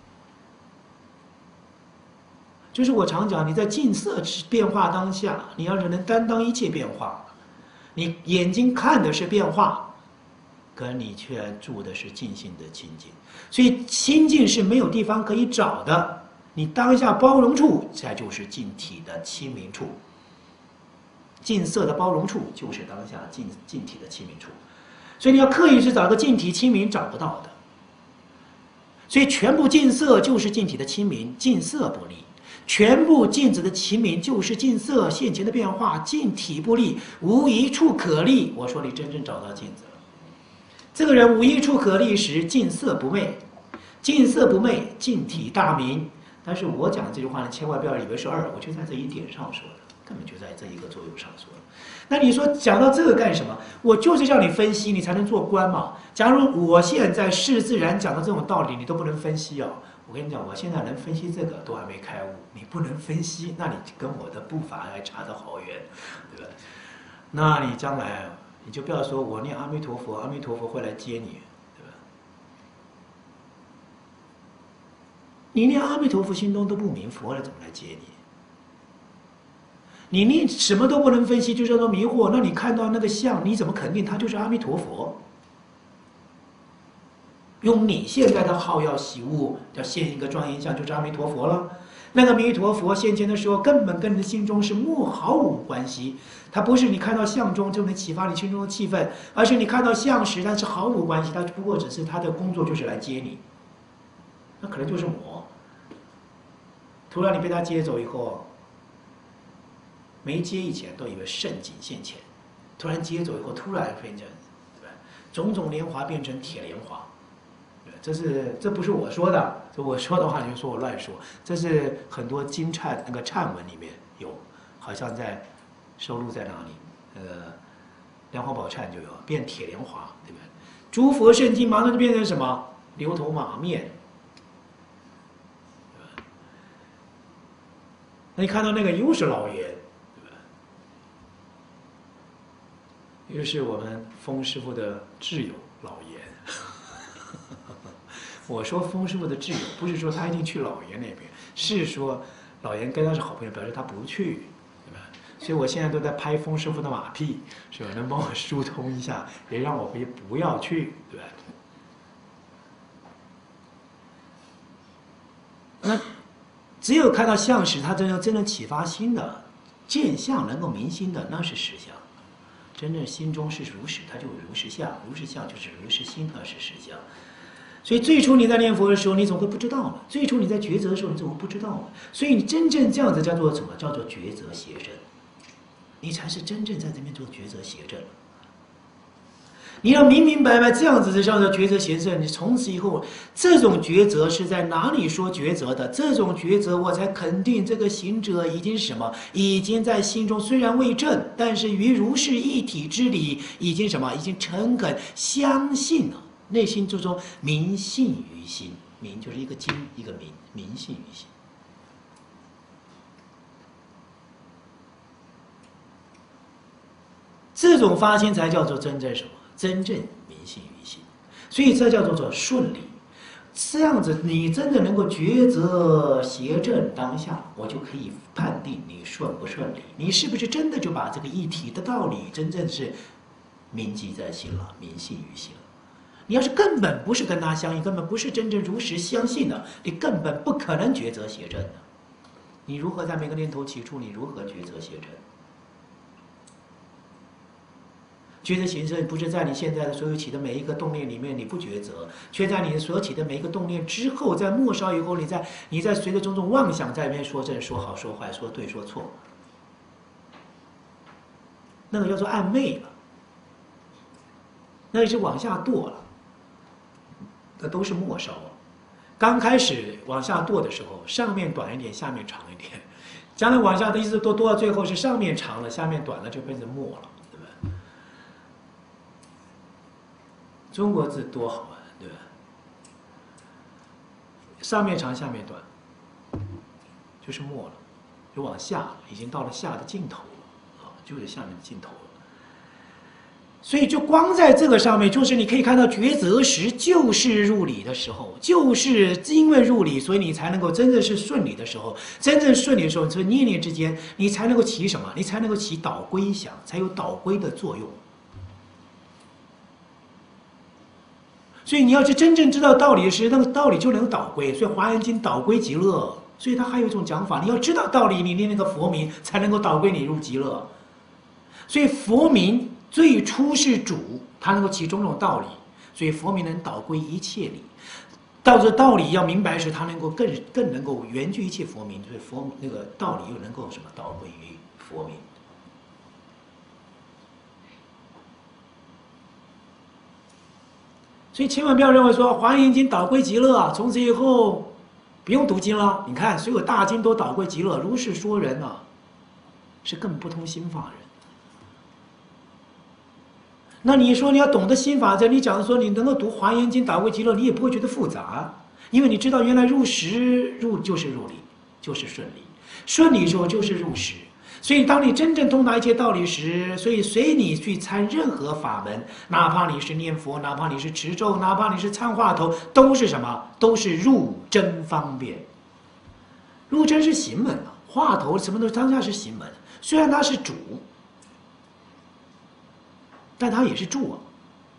就是我常讲，你在净色变化当下，你要是能担当一切变化，你眼睛看的是变化，可你却住的是净性的清净。所以清净是没有地方可以找的，你当下包容处，才就是净体的清明处。净色的包容处，就是当下净净体的清明处。所以你要刻意去找个净体清明，找不到的。所以全部净色就是净体的清明，净色不立；全部净子的清明就是净色现前的变化，净体不立，无一处可立。我说你真正找到净子了。这个人无一处可立时，净色不昧，净色不昧，净体大明。但是我讲这句话呢，千万不要以为是二，我就在这一点上说的，根本就在这一个作用上说的。那你说讲到这个干什么？我就是叫你分析，你才能做官嘛。假如我现在是自然讲的这种道理，你都不能分析啊！我跟你讲，我现在能分析这个都还没开悟，你不能分析，那你跟我的步伐还差得好远，对吧？那你将来你就不要说我念阿弥陀佛，阿弥陀佛会来接你，对吧？你念阿弥陀佛心中都不明，佛了怎么来接你？你念什么都不能分析，就叫做迷惑。那你看到那个相，你怎么肯定它就是阿弥陀佛？用你现在的好要喜恶，要现一个庄严相，就是阿弥陀佛了。那个弥陀佛现前的时候，根本跟你的心中是无毫无关系。它不是你看到相中就能启发你心中的气氛，而是你看到相时，它是毫无关系，它不过只是它的工作就是来接你。那可能就是魔。突然你被他接走以后，没接以前都以为圣景现前，突然接走以后，突然变成，对吧？种种莲华变成铁莲华，对，这是这不是我说的，这我说的话你就说我乱说，这是很多经忏那个忏文里面有，好像在收录在哪里？那个莲花宝忏就有变铁莲华，对吧？诸佛圣经马上就变成什么牛头马面。那你看到那个又是老爷，对吧？又是我们风师傅的挚友老爷。我说风师傅的挚友，不是说他一定去老爷那边，是说老爷跟他是好朋友，表示他不去，对吧？所以我现在都在拍风师傅的马屁，是吧？能帮我疏通一下，也让我别不要去，对吧？那。只有看到相时，他真正真正启发心的，见相能够明心的，那是实相。真正心中是如实，它就如实相，如实相就是如实心，那是实相。所以最初你在念佛的时候，你总会不知道嘛；最初你在抉择的时候，你总会不知道嘛。所以你真正这样子叫做什么？叫做抉择邪正，你才是真正在这边做抉择邪正。你要明明白白这样子的叫做抉择邪正，你从此以后，这种抉择是在哪里说抉择的？这种抉择我才肯定这个行者已经是什么？已经在心中虽然未正，但是于如是一体之理，已经什么？已经诚恳相信了，内心之中明信于心，明就是一个精一个明，明信于心。这种发心才叫做真正什么？真正明信于心，所以这叫做做顺理。这样子，你真的能够抉择邪正当下，我就可以判定你顺不顺利，你是不是真的就把这个一体的道理真正是铭记在心了，明信于心了。你要是根本不是跟他相应，根本不是真正如实相信的，你根本不可能抉择邪正的。你如何在每个念头起处，你如何抉择邪正？抉择行正不是在你现在的所有起的每一个动念里面你不抉择，却在你所起的每一个动念之后，在末梢以后，你在你在随着种种妄想在里面说正说好说坏说对说错，那个叫做暗昧了，那个是往下堕了，那都是末梢。 刚开始往下剁的时候，上面短一点，下面长一点。将来往下的意思剁剁到最后是上面长了，下面短了，就变成末了，对吧？中国字多好玩，对吧？上面长，下面短，就是末了，就往下，已经到了下的尽头了啊，就是下面的尽头了。所以就光在这个上面，就是你可以看到抉择时就是入理的时候，就是因为入理，所以你才能够真正是顺理的时候，真正顺理的时候，这念念之间，你才能够起什么？你才能够起导归想，才有导归的作用。所以你要是真正知道道理时，那个道理就能导归。所以《华严经》导归极乐，所以它还有一种讲法，你要知道道理，你念那个佛名才能够导归你入极乐。所以佛名。最初是主，它能够起种种道理，所以佛名能导归一切理。到这道理要明白时，它能够更更能够圆具一切佛名，所以佛那个道理又能够什么导归于佛名。所以千万不要认为说《华严经》导归极乐啊，从此以后不用读经了。你看所有大经都导归极乐，如是说人啊，是更不通心法人。那你说你要懂得心法则，你讲的说你能够读《华严经》导归极乐，你也不会觉得复杂，因为你知道原来入实入就是入理，就是顺理，顺理说就是入实。所以当你真正通达一切道理时，所以随你去参任何法门，哪怕你是念佛，哪怕你是持咒，哪怕你是参话头，都是什么？都是入真方便。入真是行门啊，话头什么都当下是行门，虽然它是主。但它也是助啊，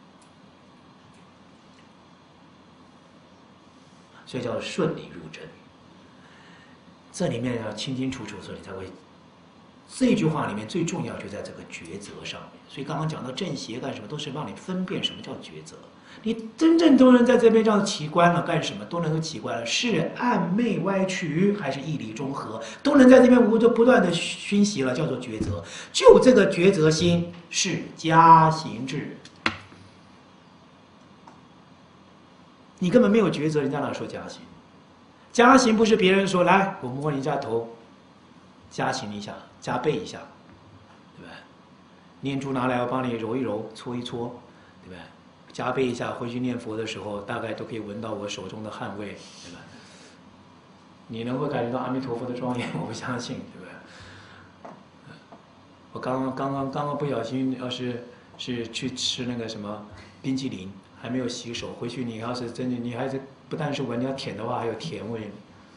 所以叫顺理入真。这里面要清清楚楚，所以你才会。这句话里面最重要就在这个抉择上面。所以刚刚讲到正邪干什么，都是让你分辨什么叫抉择。你真正都能在这边这样起观了，干什么都能够起观了，是暧昧歪曲还是义理中和，都能在这边无就不断的熏习了，叫做抉择。就这个抉择心是加行智，你根本没有抉择，人家哪说加行？加行不是别人说来我摸你一下头，加行一下，加倍一下，对吧？念珠拿来我帮你揉一揉，搓一搓，对吧？加倍一下，回去念佛的时候，大概都可以闻到我手中的汗味，对吧？你能够感觉到阿弥陀佛的庄严，我不相信，对吧？我刚刚刚刚刚刚不小心，要是是去吃那个什么冰淇淋，还没有洗手，回去你要是真的，你还是不但是闻，你要舔的话还有甜味。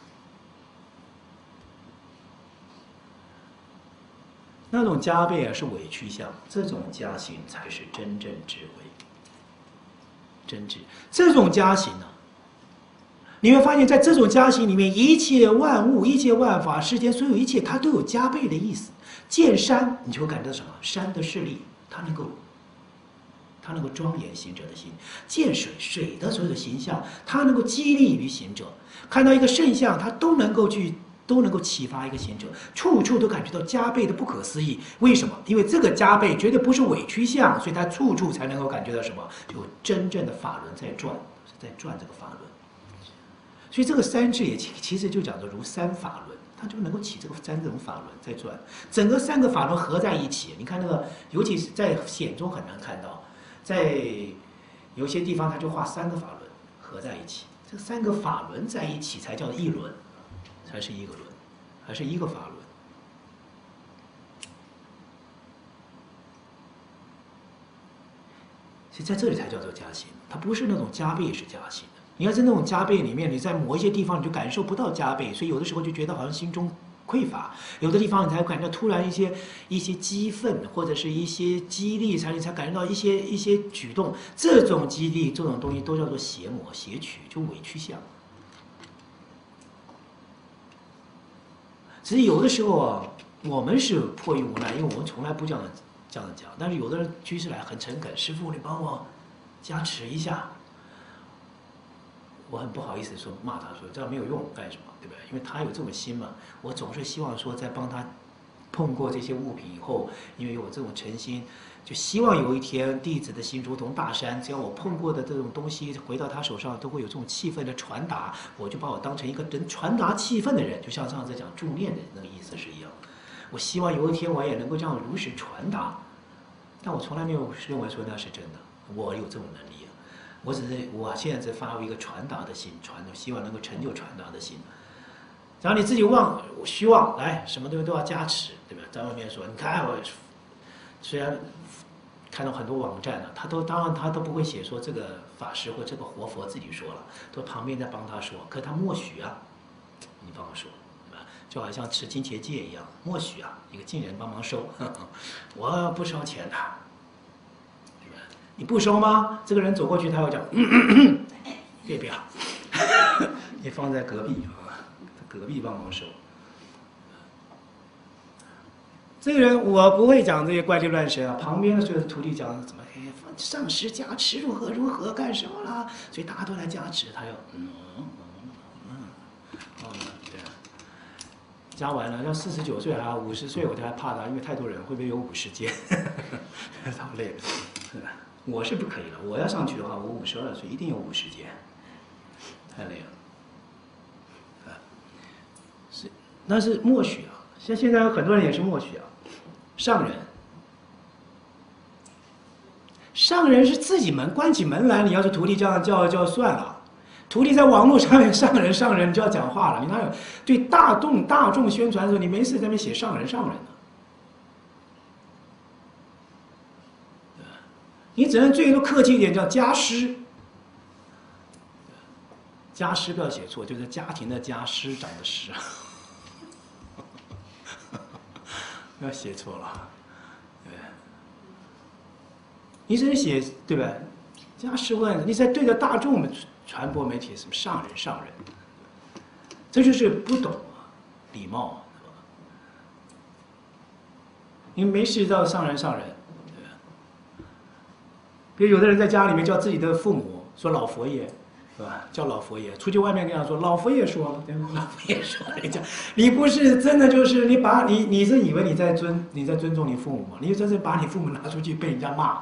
那种加倍啊是委屈相，这种加行才是真正智慧。真智这种加行呢、啊，你会发现在这种加行里面，一切万物、一切万法、世间所有一切，它都有加倍的意思。见山，你就会感到什么？山的势力，它能够，它能够庄严行者的心；见水，水的所有的形象，它能够激励于行者。看到一个圣像，它都能够去。都能够启发一个行者，处处都感觉到加倍的不可思议。为什么？因为这个加倍绝对不是委屈相，所以他处处才能够感觉到什么？就真正的法轮在转，在转这个法轮。所以这个三智也其实就讲的如三法轮，它就能够起这个三种法轮在转，整个三个法轮合在一起。你看那个，尤其是在显中很难看到，在有些地方它就画三个法轮合在一起，这三个法轮在一起才叫一轮。还是一个轮，还是一个法轮。所以在这里才叫做加行，它不是那种加倍是加行的。你要在那种加倍里面，你在某一些地方你就感受不到加倍，所以有的时候就觉得好像心中匮乏；有的地方你才感觉到突然一些一些激愤，或者是一些激励，才你才感觉到一些一些举动。这种激励，这种东西都叫做邪魔邪曲，就委屈相。只是有的时候啊，我们是迫于无奈，因为我们从来不这样这样讲。但是有的人居士来很诚恳，师父你帮我加持一下，我很不好意思说骂他说这样没有用，干什么，对不对？因为他有这种心嘛。我总是希望说，在帮他碰过这些物品以后，因为有这种诚心， 就希望有一天弟子的心如同大山，只要我碰过的这种东西回到他手上，都会有这种气氛的传达，我就把我当成一个能传达气氛的人，就像上次讲助念的那个意思是一样。我希望有一天我也能够这样如实传达，但我从来没有认为说那是真的，我有这种能力。我只是我现在在发挥一个传达的心，传希望能够成就传达的心。然后你自己忘虚妄，来什么东西都要加持，对吧？在外面说，你看我虽然看到很多网站呢、啊，他都当然他都不会写说这个法师或这个活佛自己说了，都旁边在帮他说，可是他默许啊，你帮我说，对吧？就好像持金钱戒一样，默许啊，一个近人帮忙收，呵呵我不收钱的。你不收吗？这个人走过去，他要讲，嗯嗯嗯别别，你放在隔壁啊，隔壁帮忙收。这个人我不会讲这些怪力乱神啊，旁边的所有的徒弟讲怎么，哎，上师加持如何如何干什么啦？所以大家都来加持，他要嗯嗯嗯，哦对啊，加完了，要四十九岁还要五十岁，我就还怕他，因为太多人会不会有五十间，太累了，是吧？我是不可以了，我要上去的话，我五十二岁一定有五十间，太累了。啊，是，那是默许啊，像现在有很多人也是默许啊，上人，上人是自己门关起门来，你要是徒弟这样叫叫算了，徒弟在网络上面上人上人就要讲话了，你哪有对大众大众宣传的时候，你没事在那边写上人上人呢？你只能最多客气一点，叫家师。家师不要写错，就是家庭的家，师长的师，不要写错了。对，你只能写对吧？家师问，你在对着大众传播媒体什么上人上人，这就是不懂礼貌，是吧？你没事叫上人上人。比如有的人在家里面叫自己的父母说老佛爷，是吧？叫老佛爷，出去外面跟他说老佛爷说了，对吧？老佛爷说了，人家你不是真的就是你把你你是以为你在尊你在尊重你父母吗？你这是把你父母拿出去被人家骂，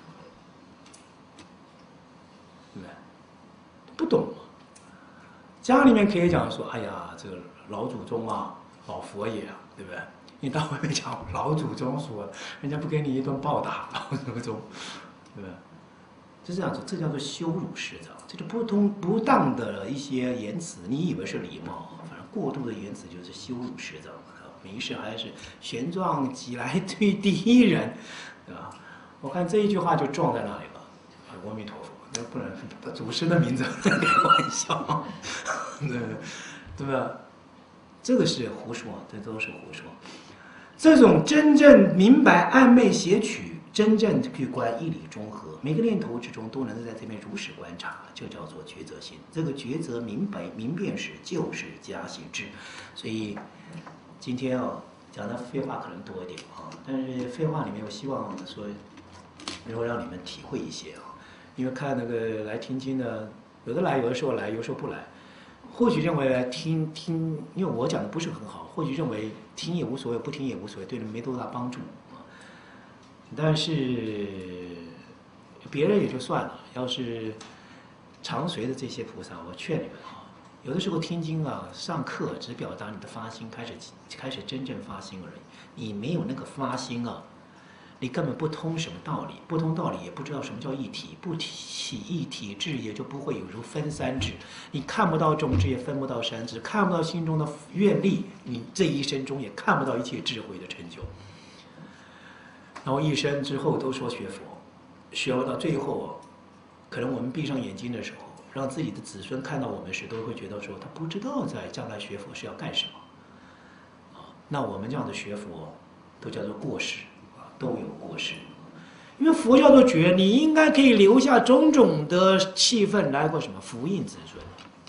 对不对？不懂嘛？家里面可以讲说，哎呀，这个老祖宗啊，老佛爷啊，对不对？你到外面讲老祖宗说，人家不给你一顿暴打，老祖宗。对吧？就这样子，这叫做羞辱师长，这就不通不当的一些言辞，你以为是礼貌，反正过度的言辞就是羞辱师长。没事还是玄奘己来对第一人，对吧？我看这一句话就撞在那里了。阿弥陀佛，那不能把祖师的名字开玩笑，对对吧？这个是胡说，这都是胡说。这种真正明白暧昧邪曲。真正去观义理中和，每个念头之中都能在这边如实观察，就叫做抉择心。这个抉择明白明辨时，就是加行智。所以今天啊，讲的废话可能多一点啊，但是废话里面我希望说，能够让你们体会一些啊。因为看那个来听经的，有的来，有的时候来，有时候不来。或许认为来听听，因为我讲的不是很好，或许认为听也无所谓，不听也无所谓，对你们没多大帮助。但是别人也就算了，要是常随的这些菩萨，我劝你们啊，有的时候听经啊、上课只表达你的发心，开始开始真正发心而已。你没有那个发心啊，你根本不通什么道理，不通道理也不知道什么叫一体，不起一体智也就不会有如分三智。你看不到种智，也分不到三智，看不到心中的愿力，你这一生中也看不到一切智慧的成就。然后一生之后都说学佛，学到最后，可能我们闭上眼睛的时候，让自己的子孙看到我们时，都会觉得说他不知道在将来学佛是要干什么。啊，那我们这样的学佛，都叫做过失啊，都有过失。因为佛叫做觉，你应该可以留下种种的气氛来过什么福荫子孙。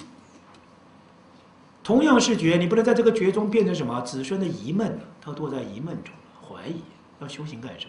同样是觉，你不能在这个觉中变成什么子孙的疑闷，他堕在疑闷中怀疑。要修行干什么？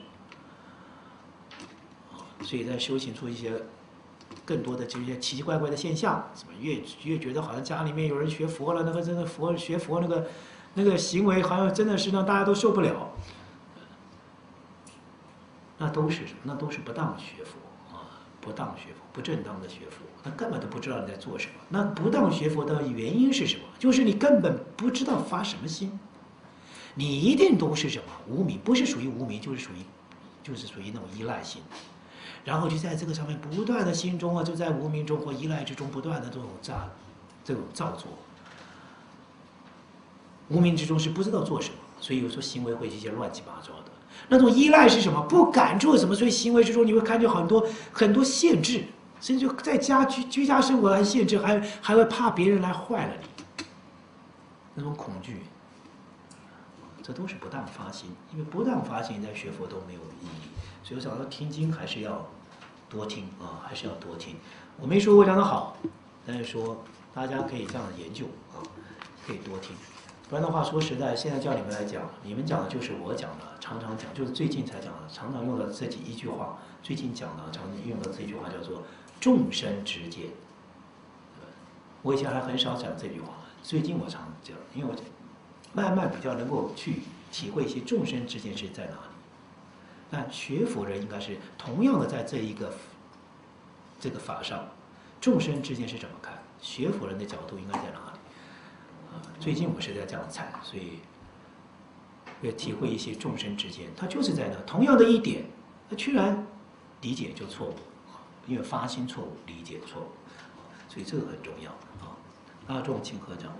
所以在修行出一些更多的这些奇奇怪怪的现象，什么越越觉得好像家里面有人学佛了，那个真的佛学佛那个那个行为，好像真的是让大家都受不了。那都是什么？那都是不当学佛啊，不当学佛，不正当的学佛，那根本都不知道你在做什么。那不当学佛的原因是什么？就是你根本不知道发什么心，你一定都是什么无明，不是属于无明，就是属于，就是属于那种依赖心。然后就在这个上面不断的心中啊，就在无明中或依赖之中不断的这种造，这种造作。无明之中是不知道做什么，所以有时候行为会一些乱七八糟的。那种依赖是什么？不敢做什么，所以行为之中你会看见很多很多限制，甚至在家居居家生活还限制，还还会怕别人来坏了你，那种恐惧，这都是不当发心。因为不当发心在学佛都没有意义，所以我想到听经还是要多听啊，还是要多听。我没说我讲的好，但是说大家可以这样研究啊，可以多听。不然的话，说实在，现在叫你们来讲，你们讲的就是我讲的，常常讲，就是最近才讲的，常常用的这几一句话，最近讲的，常常用的这句话叫做“众生之见”。我以前还很少讲这句话，最近我常讲，因为我慢慢比较能够去体会一些众生之见是在哪里。那学佛人应该是同样的在这一个这个法上，众生之间是怎么看？学佛人的角度应该在哪里？啊，最近我是在这样参，所以要体会一些众生之间，他就是在那同样的一点，他居然理解就错误，因为发心错误，理解错误，所以这个很重要啊。大众请合掌。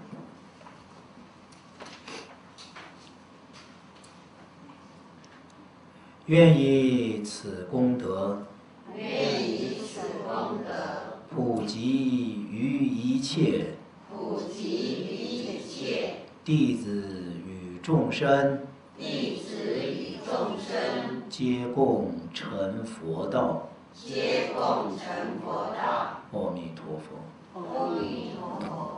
愿以此功德， 愿以此功德普及于一切， 普及于一切弟子与众生， 弟子与众生， 皆共成佛道。 皆共成佛道。 阿弥陀佛。 阿弥陀佛。